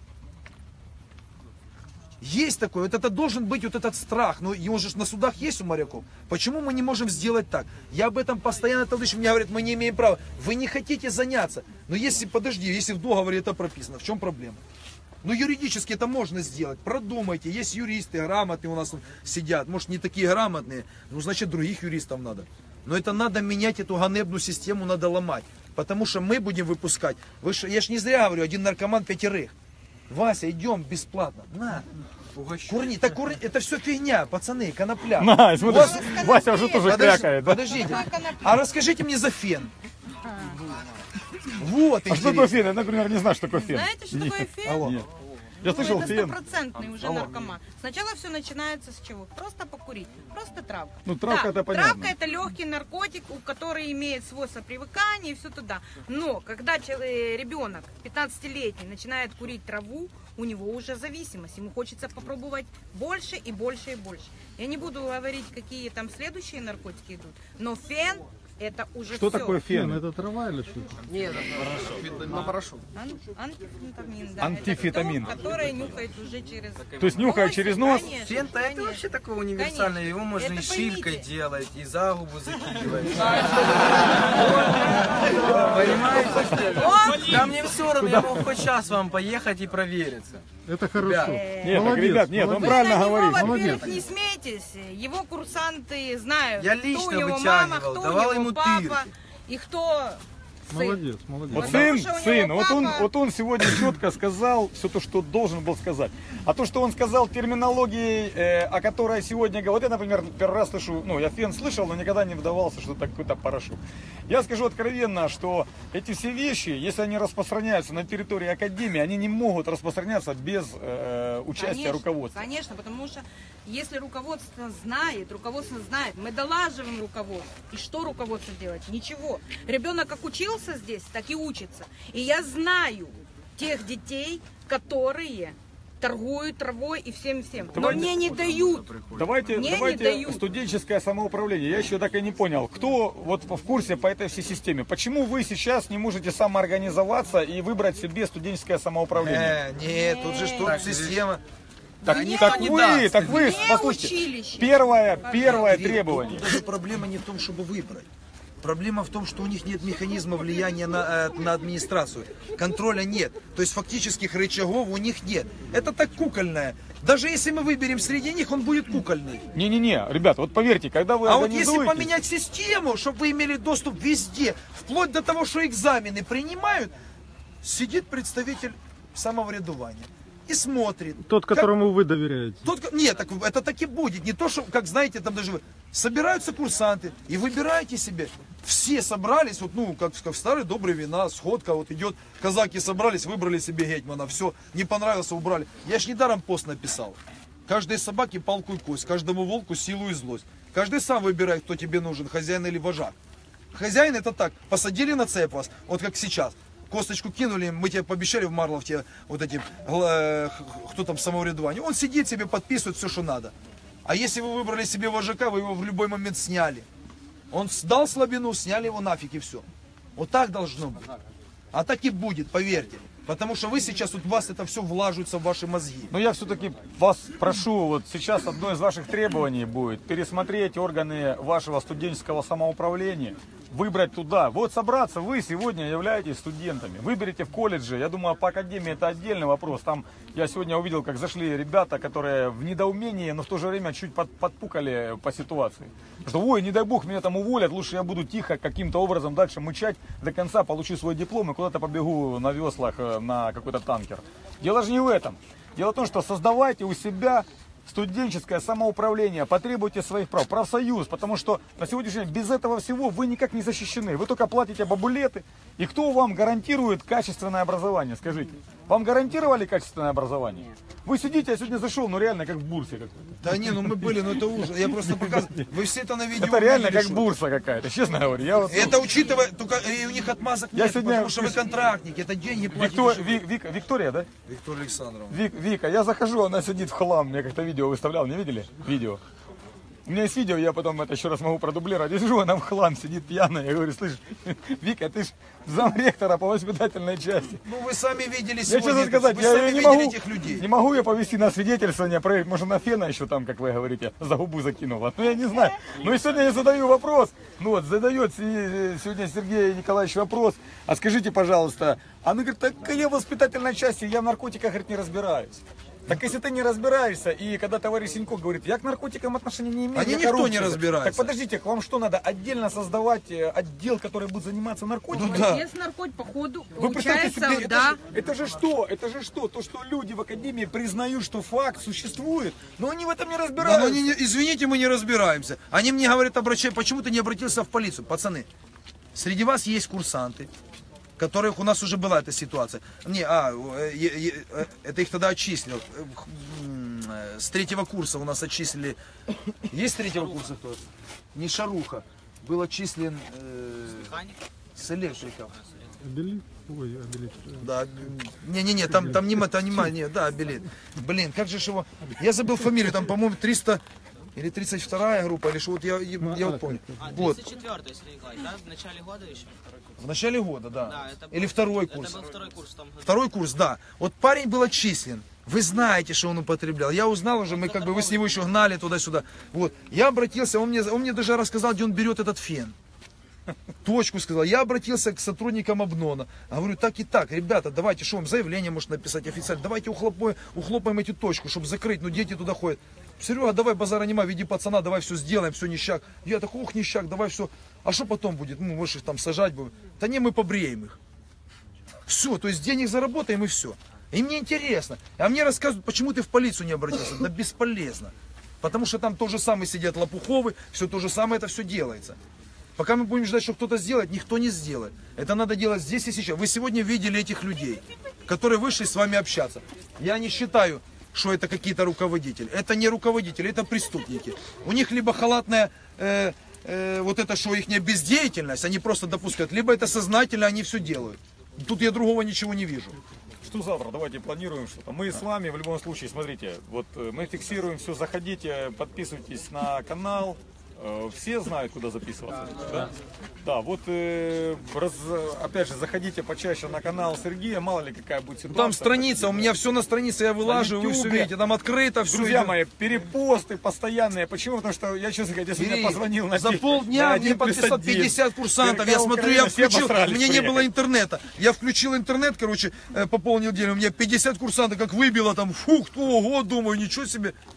Есть такое, вот это должен быть вот этот страх. Но его же на судах есть у моряков. Почему мы не можем сделать так? Я об этом постоянно толдычу. Мне говорят, мы не имеем права. Вы не хотите заняться. Но если, подожди, если в договоре это прописано, в чем проблема? Ну, юридически это можно сделать. Продумайте. Есть юристы грамотные у нас сидят. Может, не такие грамотные. Ну, значит, других юристов надо. Но это надо менять, эту ганебную систему надо ломать. Потому что мы будем выпускать. Вы ж, я ж не зря говорю, один наркоман пятерых. Вася, идем бесплатно. На. Курни. Так курни, это все фигня, пацаны, конопля. На, смотри, У вас- Вася уже тоже Подожди- крякает, да? Подождите. А расскажите мне за фен. Вот А что такое интересно. фен? Я, например, не знаю, что такое фен. Знаете, что такое фен? Алло. Нет. Я Ну, слышал это фен. стопроцентный уже наркоман. Сначала все начинается с чего? Просто покурить. Просто травка. Ну, травка Да, это понятно. Травка это легкий наркотик, у- который имеет свойство привыкания и все туда. Но когда чел- э, ребенок пятнадцатилетний начинает курить траву, у него уже зависимость. Ему хочется попробовать больше и больше и больше. Я не буду говорить, какие там следующие наркотики идут. Но фен это уже Что всё. такое Фен, фен? это трава или что? На порошок. Ан- антифетамин, да. Антифетамин. Это то, которое нюхает уже через... То есть нюхает через нос? Конечно. Фен-то это вообще такой универсальный, Конечно. его можно Это и шилькой поймите. делать, и за губу закидывать. Понимаете? Да мне все равно, я могу хоть сейчас вам поехать и провериться. Это хорошо. Нет, так, Молодец, ребят, нет, он молодец. правильно Вы на него, говорит. во-первых, Молодец. не смейтесь. Его курсанты знают, Я кто лично у него мама, вытягивал, кто давал у него ему папа тырки. и кто сын. Молодец, молодец. Вот Потому сын, что у него сын, вот он, папа- вот он сегодня четко сказал все то, что должен был сказать. А то, что он сказал терминологией, э, о которой сегодня говорил, вот я, например, первый раз слышу, ну, я фен слышал, но никогда не вдавался, что это какой-то порошок. Я скажу откровенно, что эти все вещи, если они распространяются на территории академии, они не могут распространяться без э, участия Конечно, руководства. Конечно, потому что если руководство знает, руководство знает, мы долаживаем руководству. И что руководство делает? Ничего. Ребенок как учился здесь, так и учится. И я знаю тех детей, которые торгуют травой и всем-всем. Но Давайте- мне не дают. Давайте, Мне не давайте дают. студенческое самоуправление. Я еще так и не понял, кто вот в курсе по этой всей системе. Почему вы сейчас не можете самоорганизоваться и выбрать себе студенческое самоуправление? Э, нет, тут же что, система. Так, Мне так не вы, даст. так вы, Мне послушайте, училище. первое, первое Кирилл, требование. тут даже проблема не в том, чтобы выбрать. Проблема в том, что у них нет механизма влияния на, э, на администрацию. Контроля нет. То есть фактических рычагов у них нет. Это так кукольное. Даже если мы выберем среди них, он будет кукольный. Не-не-не, ребят, вот поверьте, когда вы А вот если организуете... поменять систему, чтобы вы имели доступ везде, вплоть до того, что экзамены принимают, сидит представитель самовредования. И и смотрит. Тот, как- которому вы доверяете. Тот, нет, так это так и будет. Не то, что, как знаете, там даже вы- собираются курсанты и выбираете себе. Все собрались, вот, ну, как, как в старые добрые вина, сходка вот идет. Казаки собрались, выбрали себе гетмана, все, не понравился, убрали. Я ж недаром пост написал. Каждой собаке палку и кость, каждому волку силу и злость. Каждый сам выбирает, кто тебе нужен, хозяин или вожак. Хозяин это так, посадили на цепь вас, вот как сейчас. Косточку кинули, мы тебе пообещали в Марловке, вот этим, э, кто там самоурядование. Он сидит себе, подписывает все, что надо. А если вы выбрали себе вожака, вы его в любой момент сняли. Он сдал слабину, сняли его нафиг и все. Вот так должно быть. А так и будет, поверьте. Потому что вы сейчас, вот у вас это все влаживается в ваши мозги. Но я все-таки вас прошу, вот сейчас одно из ваших требований будет пересмотреть органы вашего студенческого самоуправления, выбрать туда. Вот собраться, вы сегодня являетесь студентами, выберите в колледже. Я думаю, по академии это отдельный вопрос. Там я сегодня увидел, как зашли ребята, которые в недоумении, но в то же время чуть под, подпукали по ситуации. Что, ой, не дай бог, меня там уволят, лучше я буду тихо каким-то образом дальше мычать до конца, получу свой диплом и куда-то побегу на веслах на какой-то танкер. Дело же не в этом. Дело в том, что создавайте у себя студенческое самоуправление, потребуйте своих прав, профсоюз, потому что на сегодняшний день без этого всего вы никак не защищены. Вы только платите бабулеты. И кто вам гарантирует качественное образование, скажите? Вам гарантировали качественное образование? Вы сидите, я сегодня зашел, ну реально как в бурсе какой-то. Да не, ну мы были, ну это ужас. Я просто показываю. Вы все это на видео Это реально увидели, как что- бурса какая-то, честно говорю. Я вот, ну, Это учитывая, только и у них отмазок Я нет, сегодня- потому что вы контрактники, это деньги платите. Виктор- чтобы- Ви- Вика- Виктория, да? Виктория Александровна. Вик- Вика, я захожу, она сидит в хлам, мне как-то видео выставлял, не видели? Видео. У меня есть видео, я потом это еще раз могу продублировать. Я сижу, она в хлам сидит пьяная, я говорю, слышь, Вика, ты ж замректора по воспитательной части. Ну вы сами видели Я сегодня, честно сказать, вы я сами ее не видели могу, этих людей. не могу ее повести на свидетельствование, проверить, может на фена еще там, как вы говорите, за губу закинула. Ну я не знаю. Ну и сегодня я задаю вопрос, ну вот, задает се- сегодня Сергей Николаевич вопрос, а скажите, пожалуйста, она говорит, так я в воспитательной части, я в наркотиках, говорит, не разбираюсь. Так если ты не разбираешься, и когда товарищ Синько говорит, я к наркотикам отношения не имею, Они я никто коррупция». не разбирается. Так подождите, к вам что надо, отдельно создавать э, отдел, который будет заниматься наркотиками? Ну да. Без наркотик, походу, Вы представьте получается, себе, это, да. же, это же что? Это же что? То, что люди в академии признают, что факт существует, но они в этом не Да, разбираются. ну, они не- извините, мы не разбираемся. Они мне говорят, обращай, почему ты не обратился в полицию? Пацаны, среди вас есть курсанты, которых у нас уже была эта ситуация. Не, а, э, э, э, это их тогда отчислил. Э, м, э, С третьего курса у нас отчислили. Есть с третьего курса кто-то? Не Шаруха. Был отчислен э, с электриков. Обелит? Ой, обелит. Да, не-не-не, там, там не это, не, не, да, Белин. Блин, как же ж его, я забыл фамилию, там, по-моему, триста или тридцать вторая группа, или что, вот я, я, я вот помню. А, Вот, тридцать четвёртый, Сергей Николаевич, да? В начале года еще? в начале года, да. Да, это был- Или второй курс. Это был второй курс в том году. Второй курс, да. Вот парень был отчислен. Вы знаете, что он употреблял. Я узнал уже, мы как бы, вы с него еще гнали туда-сюда. Вот, я обратился, он мне, он мне даже рассказал, где он берет этот фен. Точку сказал. Я обратился к сотрудникам Обнона. Говорю, так и так, ребята, давайте, что вам, заявление может написать официально. Давайте ухлопаем, ухлопаем эту точку, чтобы закрыть, ну дети туда ходят. Серега, давай базара нема, веди пацана, давай все сделаем, все ништяк. Я так, ох, ништяк, давай все. А что потом будет? Ну, можешь их там сажать будет. Да не, мы побреем их. Все, то есть денег заработаем и все. И мне интересно. А мне рассказывают, почему ты в полицию не обратился. Да бесполезно. Потому что там то же самое сидят лопуховы, все то же самое это все делается. Пока мы будем ждать, что кто-то сделает, никто не сделает. Это надо делать здесь и сейчас. Вы сегодня видели этих людей, которые вышли с вами общаться. Я не считаю, что это какие-то руководители. Это не руководители, это преступники. У них либо халатная, э, э, вот это, что их бездеятельность, они просто допускают, либо это сознательно, они все делают. Тут я другого ничего не вижу. Что завтра? Давайте планируем что-то. Мы с вами в любом случае, смотрите, вот э, мы фиксируем все, заходите, подписывайтесь на канал. Э, Все знают, куда записываться. Да, да вот э, раз, опять же, заходите почаще на канал Сергея, мало ли какая будет ситуация. Там страница, у меня все на странице, я вылаживаю, вы все Ютубе. видите, там открыто все. Друзья мои, перепосты постоянные. Почему? Потому что я, честно говоря, я сегодня Ирина, позвонил на за пи- полдня на мне один плюс подписал один. пятьдесят курсантов. Я Перекал смотрю, Украину, я все включил, обосрались, мне не приехали. было интернета. Я включил интернет, короче, э, пополнил день. У меня пятьдесят курсантов, как выбило там, фух, ого, думаю, ничего себе.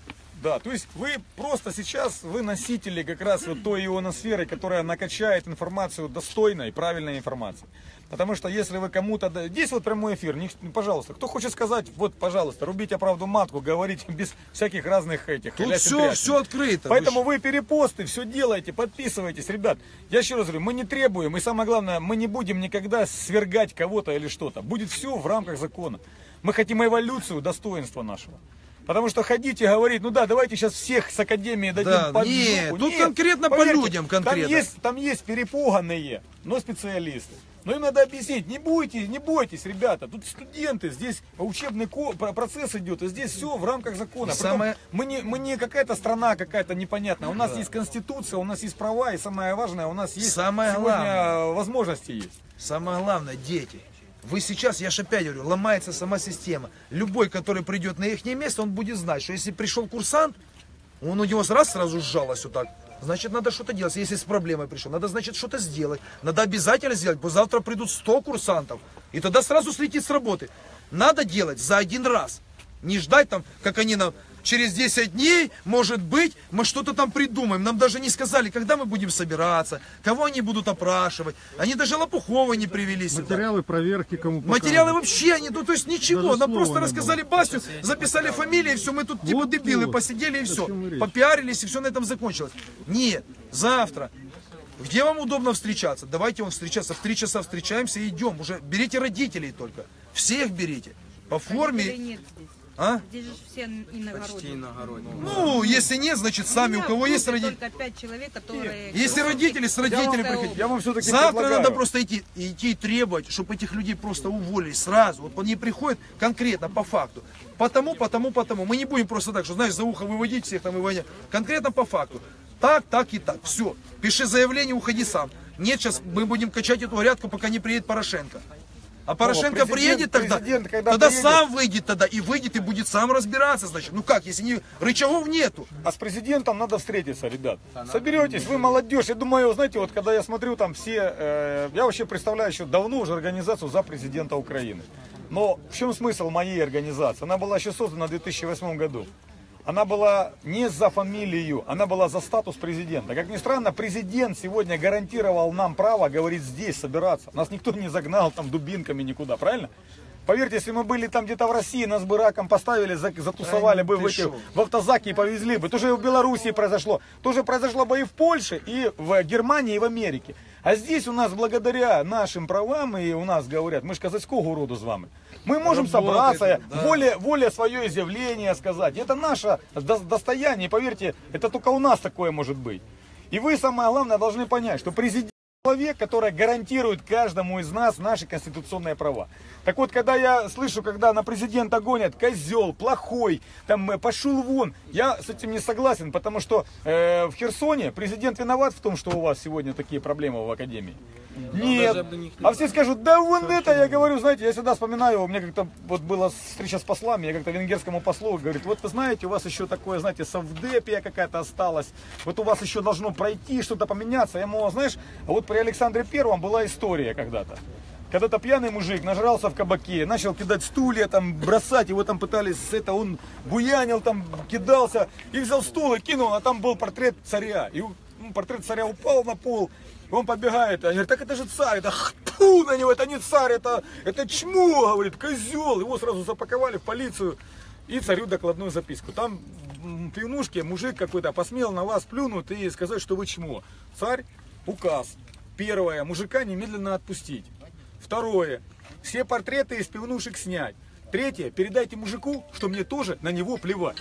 Да, то есть вы просто сейчас, вы носители как раз вот той ионосферы, которая накачает информацию достойной, правильной информации. Потому что если вы кому-то... Здесь вот прямой эфир, не, пожалуйста, кто хочет сказать, вот, пожалуйста, рубите правду матку, говорите без всяких разных этих... Тут все, все открыто. Поэтому вы, вы перепосты, все делаете, подписывайтесь. Ребят, я еще раз говорю, мы не требуем, и самое главное, мы не будем никогда свергать кого-то или что-то. Будет все в рамках закона. Мы хотим эволюцию достоинства нашего. Потому что ходить и говорить, ну да, давайте сейчас всех с академии дадим Да, под нет, жопу. тут Нет, конкретно поверьте, по людям, конкретно. Там есть, там есть перепуганные, но специалисты. Но им надо объяснить, не бойтесь, не бойтесь, ребята, тут студенты, здесь учебный процесс идет, и здесь все в рамках закона. Притом Самое... мы, не, мы не какая-то страна какая-то непонятная, у нас да. есть конституция, у нас есть права, и самое важное, у нас есть самое сегодня главное. возможности есть. Самое главное, дети. Вы сейчас, я же опять говорю, ломается сама система. Любой, который придет на их место, он будет знать, что если пришел курсант, он у него раз сразу сжалось вот так. Значит, надо что-то делать. Если с проблемой пришел, надо, значит, что-то сделать. Надо обязательно сделать, потому что завтра придут сто курсантов. И тогда сразу слетит с работы. Надо делать за один раз. Не ждать там, как они нам... Через десять дней, может быть, мы что-то там придумаем. Нам даже не сказали, когда мы будем собираться, кого они будут опрашивать. Они даже Лопухова не привели сюда. Материалы проверки кому показывают. Материалы вообще, они, ну, то есть ничего. Даже Нам просто не рассказали было. Басю, записали фамилии, и все, мы тут типа Вот, дебилы вот. посидели и О все. чем речь. Попиарились, и все на этом закончилось. Нет, завтра. Где вам удобно встречаться? Давайте вам встречаться. В три часа встречаемся и идем. Уже берите родителей только. Всех берите. По форме. Нет здесь. А? Здесь же все иногородние. Ну, если нет, значит сами, у кого есть родители. Только пять человек, которые... Если родители, с родителями Я вам- приходить. Я вам все-таки Завтра предлагаю. надо просто идти, идти и требовать, чтобы этих людей просто уволили сразу. Вот они приходят конкретно по факту. Потому, потому, потому. Мы не будем просто так, что, знаешь, за ухо выводить всех там и выводить. Конкретно по факту. Так, так и так. Все. Пиши заявление, уходи сам. Нет, сейчас мы будем качать эту грядку, пока не приедет Порошенко. А Порошенко президент- приедет тогда, президент, когда тогда приедет- сам выйдет тогда и выйдет и будет сам разбираться, значит. Ну как, если не рычагов нету. А с президентом надо встретиться, ребят. Соберетесь, вы молодежь. Я думаю, знаете, вот когда я смотрю там все, э, я вообще представляю еще давно уже организацию за президента Украины. Но в чем смысл моей организации? Она была еще создана в две тысячи восьмом году. Она была не за фамилию, она была за статус президента. Как ни странно, президент сегодня гарантировал нам право говорить здесь, собираться. Нас никто не загнал там дубинками никуда, правильно? Поверьте, если мы были там где-то в России, нас бы раком поставили, затусовали бы в, эти, в автозаки и повезли бы. То же и в Белоруссии произошло. То же произошло бы и в Польше, и в Германии, и в Америке. А здесь у нас благодаря нашим правам, и у нас говорят, мы же казацкого роду с вами. Мы можем Работает, собраться, да. воле, воле свое изъявление сказать. Это наше до- достояние, поверьте, это только у нас такое может быть. И вы, самое главное, должны понять, что президент человек, который гарантирует каждому из нас наши конституционные права. Так вот, когда я слышу, когда на президента гонят козел, плохой, там э, пошел вон, я с этим не согласен, потому что э, в Херсоне президент виноват в том, что у вас сегодня такие проблемы в академии. Нет. А все скажут, да вон это, я говорю, знаете, я всегда вспоминаю, у меня как-то вот была встреча с послами, я как-то венгерскому послу говорит, вот вы знаете, у вас еще такое, знаете, совдепия какая-то осталась, вот у вас еще должно пройти, что-то поменяться. Я ему, знаешь, а вот при Александре Первом была история когда-то. Когда-то пьяный мужик нажрался в кабаке, начал кидать стулья, там, бросать, его там пытались, это, он буянил, там, кидался, и взял стул и кинул, а там был портрет царя. И ну, портрет царя упал на пол, и он побегает, и говорит, так это же царь, это хту на него, это не царь, это, это чмо, говорит, козел. Его сразу запаковали в полицию, и царю докладную записку. Там в пивнушке мужик какой-то посмел на вас плюнуть и сказать, что вы чмо. Царь, указ. Первое, мужика немедленно отпустить. Второе, все портреты из пивнушек снять. Третье, передайте мужику, что мне тоже на него плевать.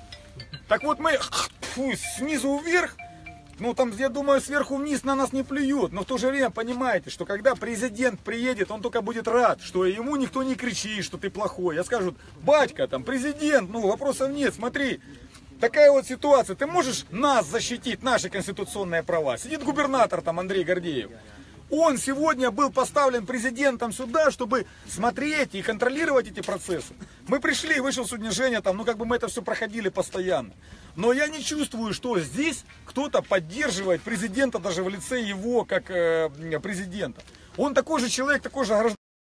Так вот мы фу, снизу вверх, ну там, я думаю, сверху вниз на нас не плюют. Но в то же время понимаете, что когда президент приедет, он только будет рад, что ему никто не кричит, что ты плохой. Я скажу, батька, там, президент, ну вопросов нет, смотри. Такая вот ситуация, ты можешь нас защитить, наши конституционные права? Сидит губернатор там Андрей Гордеев. Он сегодня был поставлен президентом сюда, чтобы смотреть и контролировать эти процессы. Мы пришли, вышел сегодня Женя, там, ну как бы мы это все проходили постоянно. Но я не чувствую, что здесь кто-то поддерживает президента даже в лице его как э, президента. Он такой же человек, такой же гражданин,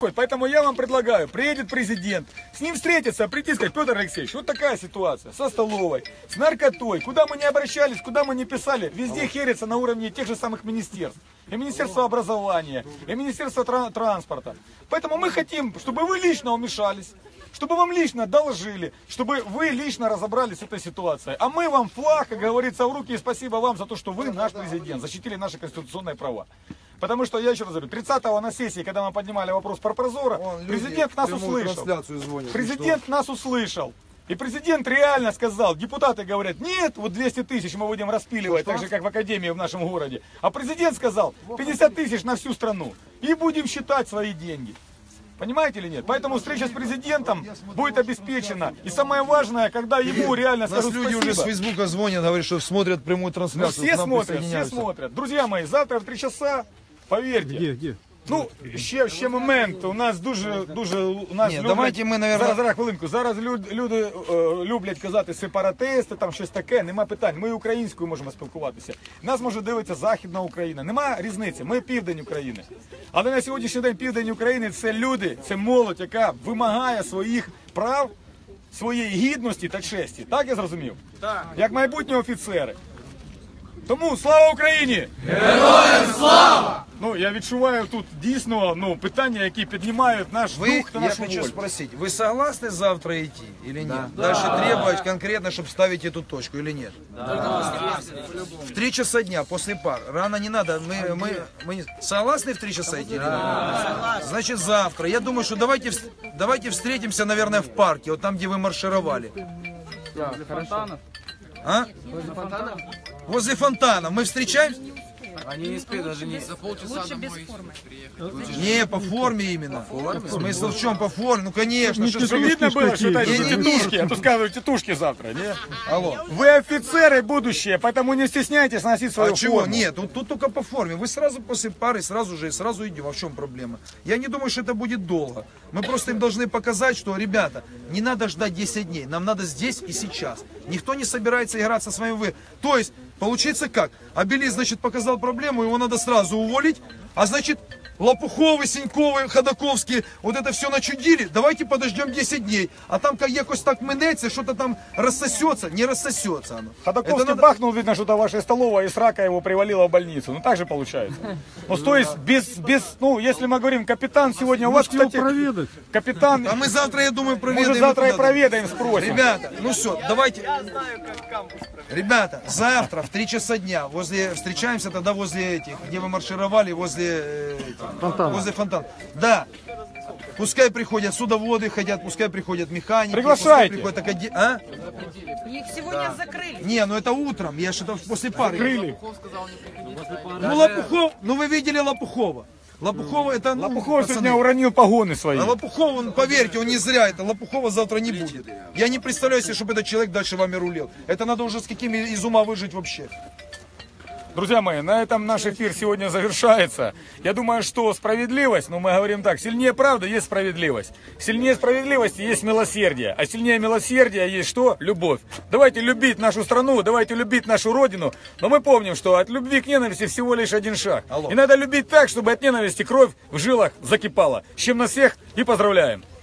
Поэтому я вам предлагаю, приедет президент, с ним встретиться, прийти и сказать: Петр Алексеевич, вот такая ситуация со столовой, с наркотой, куда мы не обращались, куда мы не писали, везде херится на уровне тех же самых министерств. И Министерство образования, и Министерство тран- транспорта. Поэтому мы хотим, чтобы вы лично вмешались, чтобы вам лично доложили, чтобы вы лично разобрались с этой ситуацией. А мы вам флаг, как говорится, в руки, и спасибо вам за то, что вы наш президент, защитили наши конституционные права. Потому что, я еще раз говорю, тридцатого на сессии, когда мы поднимали вопрос про Прозоро, президент нас услышал. Президент нас услышал. И президент реально сказал, депутаты говорят: нет, вот двести тысяч мы будем распиливать, так же как в академии в нашем городе. А президент сказал: пятьдесят тысяч на всю страну. И будем считать свои деньги. Понимаете или нет? Поэтому встреча с президентом будет обеспечена. И самое важное, когда ему реально скажут люди спасибо. уже с Фейсбука звонят, говорят, что смотрят прямую Ну, трансляцию. все к нам смотрят, все присоединяются. смотрят. Друзья мои, завтра в три часа, поверьте. Где, где? Ну, ще, ще момент, у нас дуже, дуже, у нас Ні, люблять, давайте ми, наверно- зараз, зараз, хвилинку, зараз люд, люди е, люблять казати сепаратисти, там щось таке, нема питань, ми українською можемо спілкуватися. Нас може дивитися Західна Україна, нема різниці, ми південь України. Але на сьогоднішній день південь України це люди, це молодь, яка вимагає своїх прав, своєї гідності та честі. Так я зрозумів? Так. Як майбутні офіцери. Тому слава Україні! Героям слава! Ну, я відчуваю тут дійсно ну, питання, які піднімають наш Вы, дух та я нашу хочу волю. спросить, вы согласны завтра идти или нет? Дальше требовать конкретно, чтобы ставить эту точку или нет? В три часа дня после пар. Рано не надо. Мы, мы, мы не- согласны в три часа идти? или нет? Значит, завтра. Я думаю, что давайте, вс- давайте встретимся, наверное, в парке, вот там, где вы маршировали. А? Возле фонтана. Мы встречаемся? Они не успеют даже не за полчаса Лучше без домой. формы. Не, по форме именно. Смысл в чем по форме? Ну, конечно. что Чтобы ж- видно было, что это Не, не не, не. тетушки, а то сказывают тетушки завтра, не? Алло. Вы офицеры будущее, поэтому не стесняйтесь носить свою А чего? форму. Нет, тут, тут только по форме. Вы сразу после пары, сразу же, сразу идем. А в чем проблема? Я не думаю, что это будет долго. Мы просто им должны показать, что, ребята, не надо ждать десять дней. Нам надо здесь и сейчас. Никто не собирается играться с вами вы. То есть, получится как? Обелис, значит, показал проблему, его надо сразу уволить. А значит, Лопуховы, Сінькови, Ходаковські, вот это все начудили, давайте подождем десять дней. А там как якось так минеться, что-то там рассосется, не рассосется оно. Ходаковский Это надо- бахнул, видно, что-то вашей столовой, и с рака его привалило в больницу. Ну так же получается. Ну, то есть, без, без, ну, если мы говорим, капитан сегодня, у вас, кстати, проведать. капитан, А мы завтра, я думаю, проведаем. может, завтра и куда-то. проведаем, спросим. Ребята, ну все, давайте. Ребята, завтра в три часа дня возле встречаемся тогда возле этих, где вы маршировали, возле э, этих, Фонтана. возле фонтана. Да. Пускай приходят судоводы, хотят, пускай приходят механики. Приглашайте. Пускай приходят акаде- а? Их сегодня закрыли. Не, ну это утром, я что-то после пары. Крылья. Ну Лопухов, ну вы видели Лопухова. Лопухова это, ну, Лопухов пацаны. сегодня уронил погоны свои. А Лопухова, он, поверьте, он не зря это. Лопухова завтра не будет. Я не представляю себе, чтобы этот человек дальше вами рулил. Это надо уже с какими из ума выжить вообще. Друзья мои, на этом наш эфир сегодня завершается. Я думаю, что справедливость, ну мы говорим так, сильнее правды есть справедливость. Сильнее справедливости есть милосердие. А сильнее милосердия есть что? Любовь. Давайте любить нашу страну, давайте любить нашу родину. Но мы помним, что от любви к ненависти всего лишь один шаг. Алло. И надо любить так, чтобы от ненависти кровь в жилах закипала. С чем нас всех и поздравляем.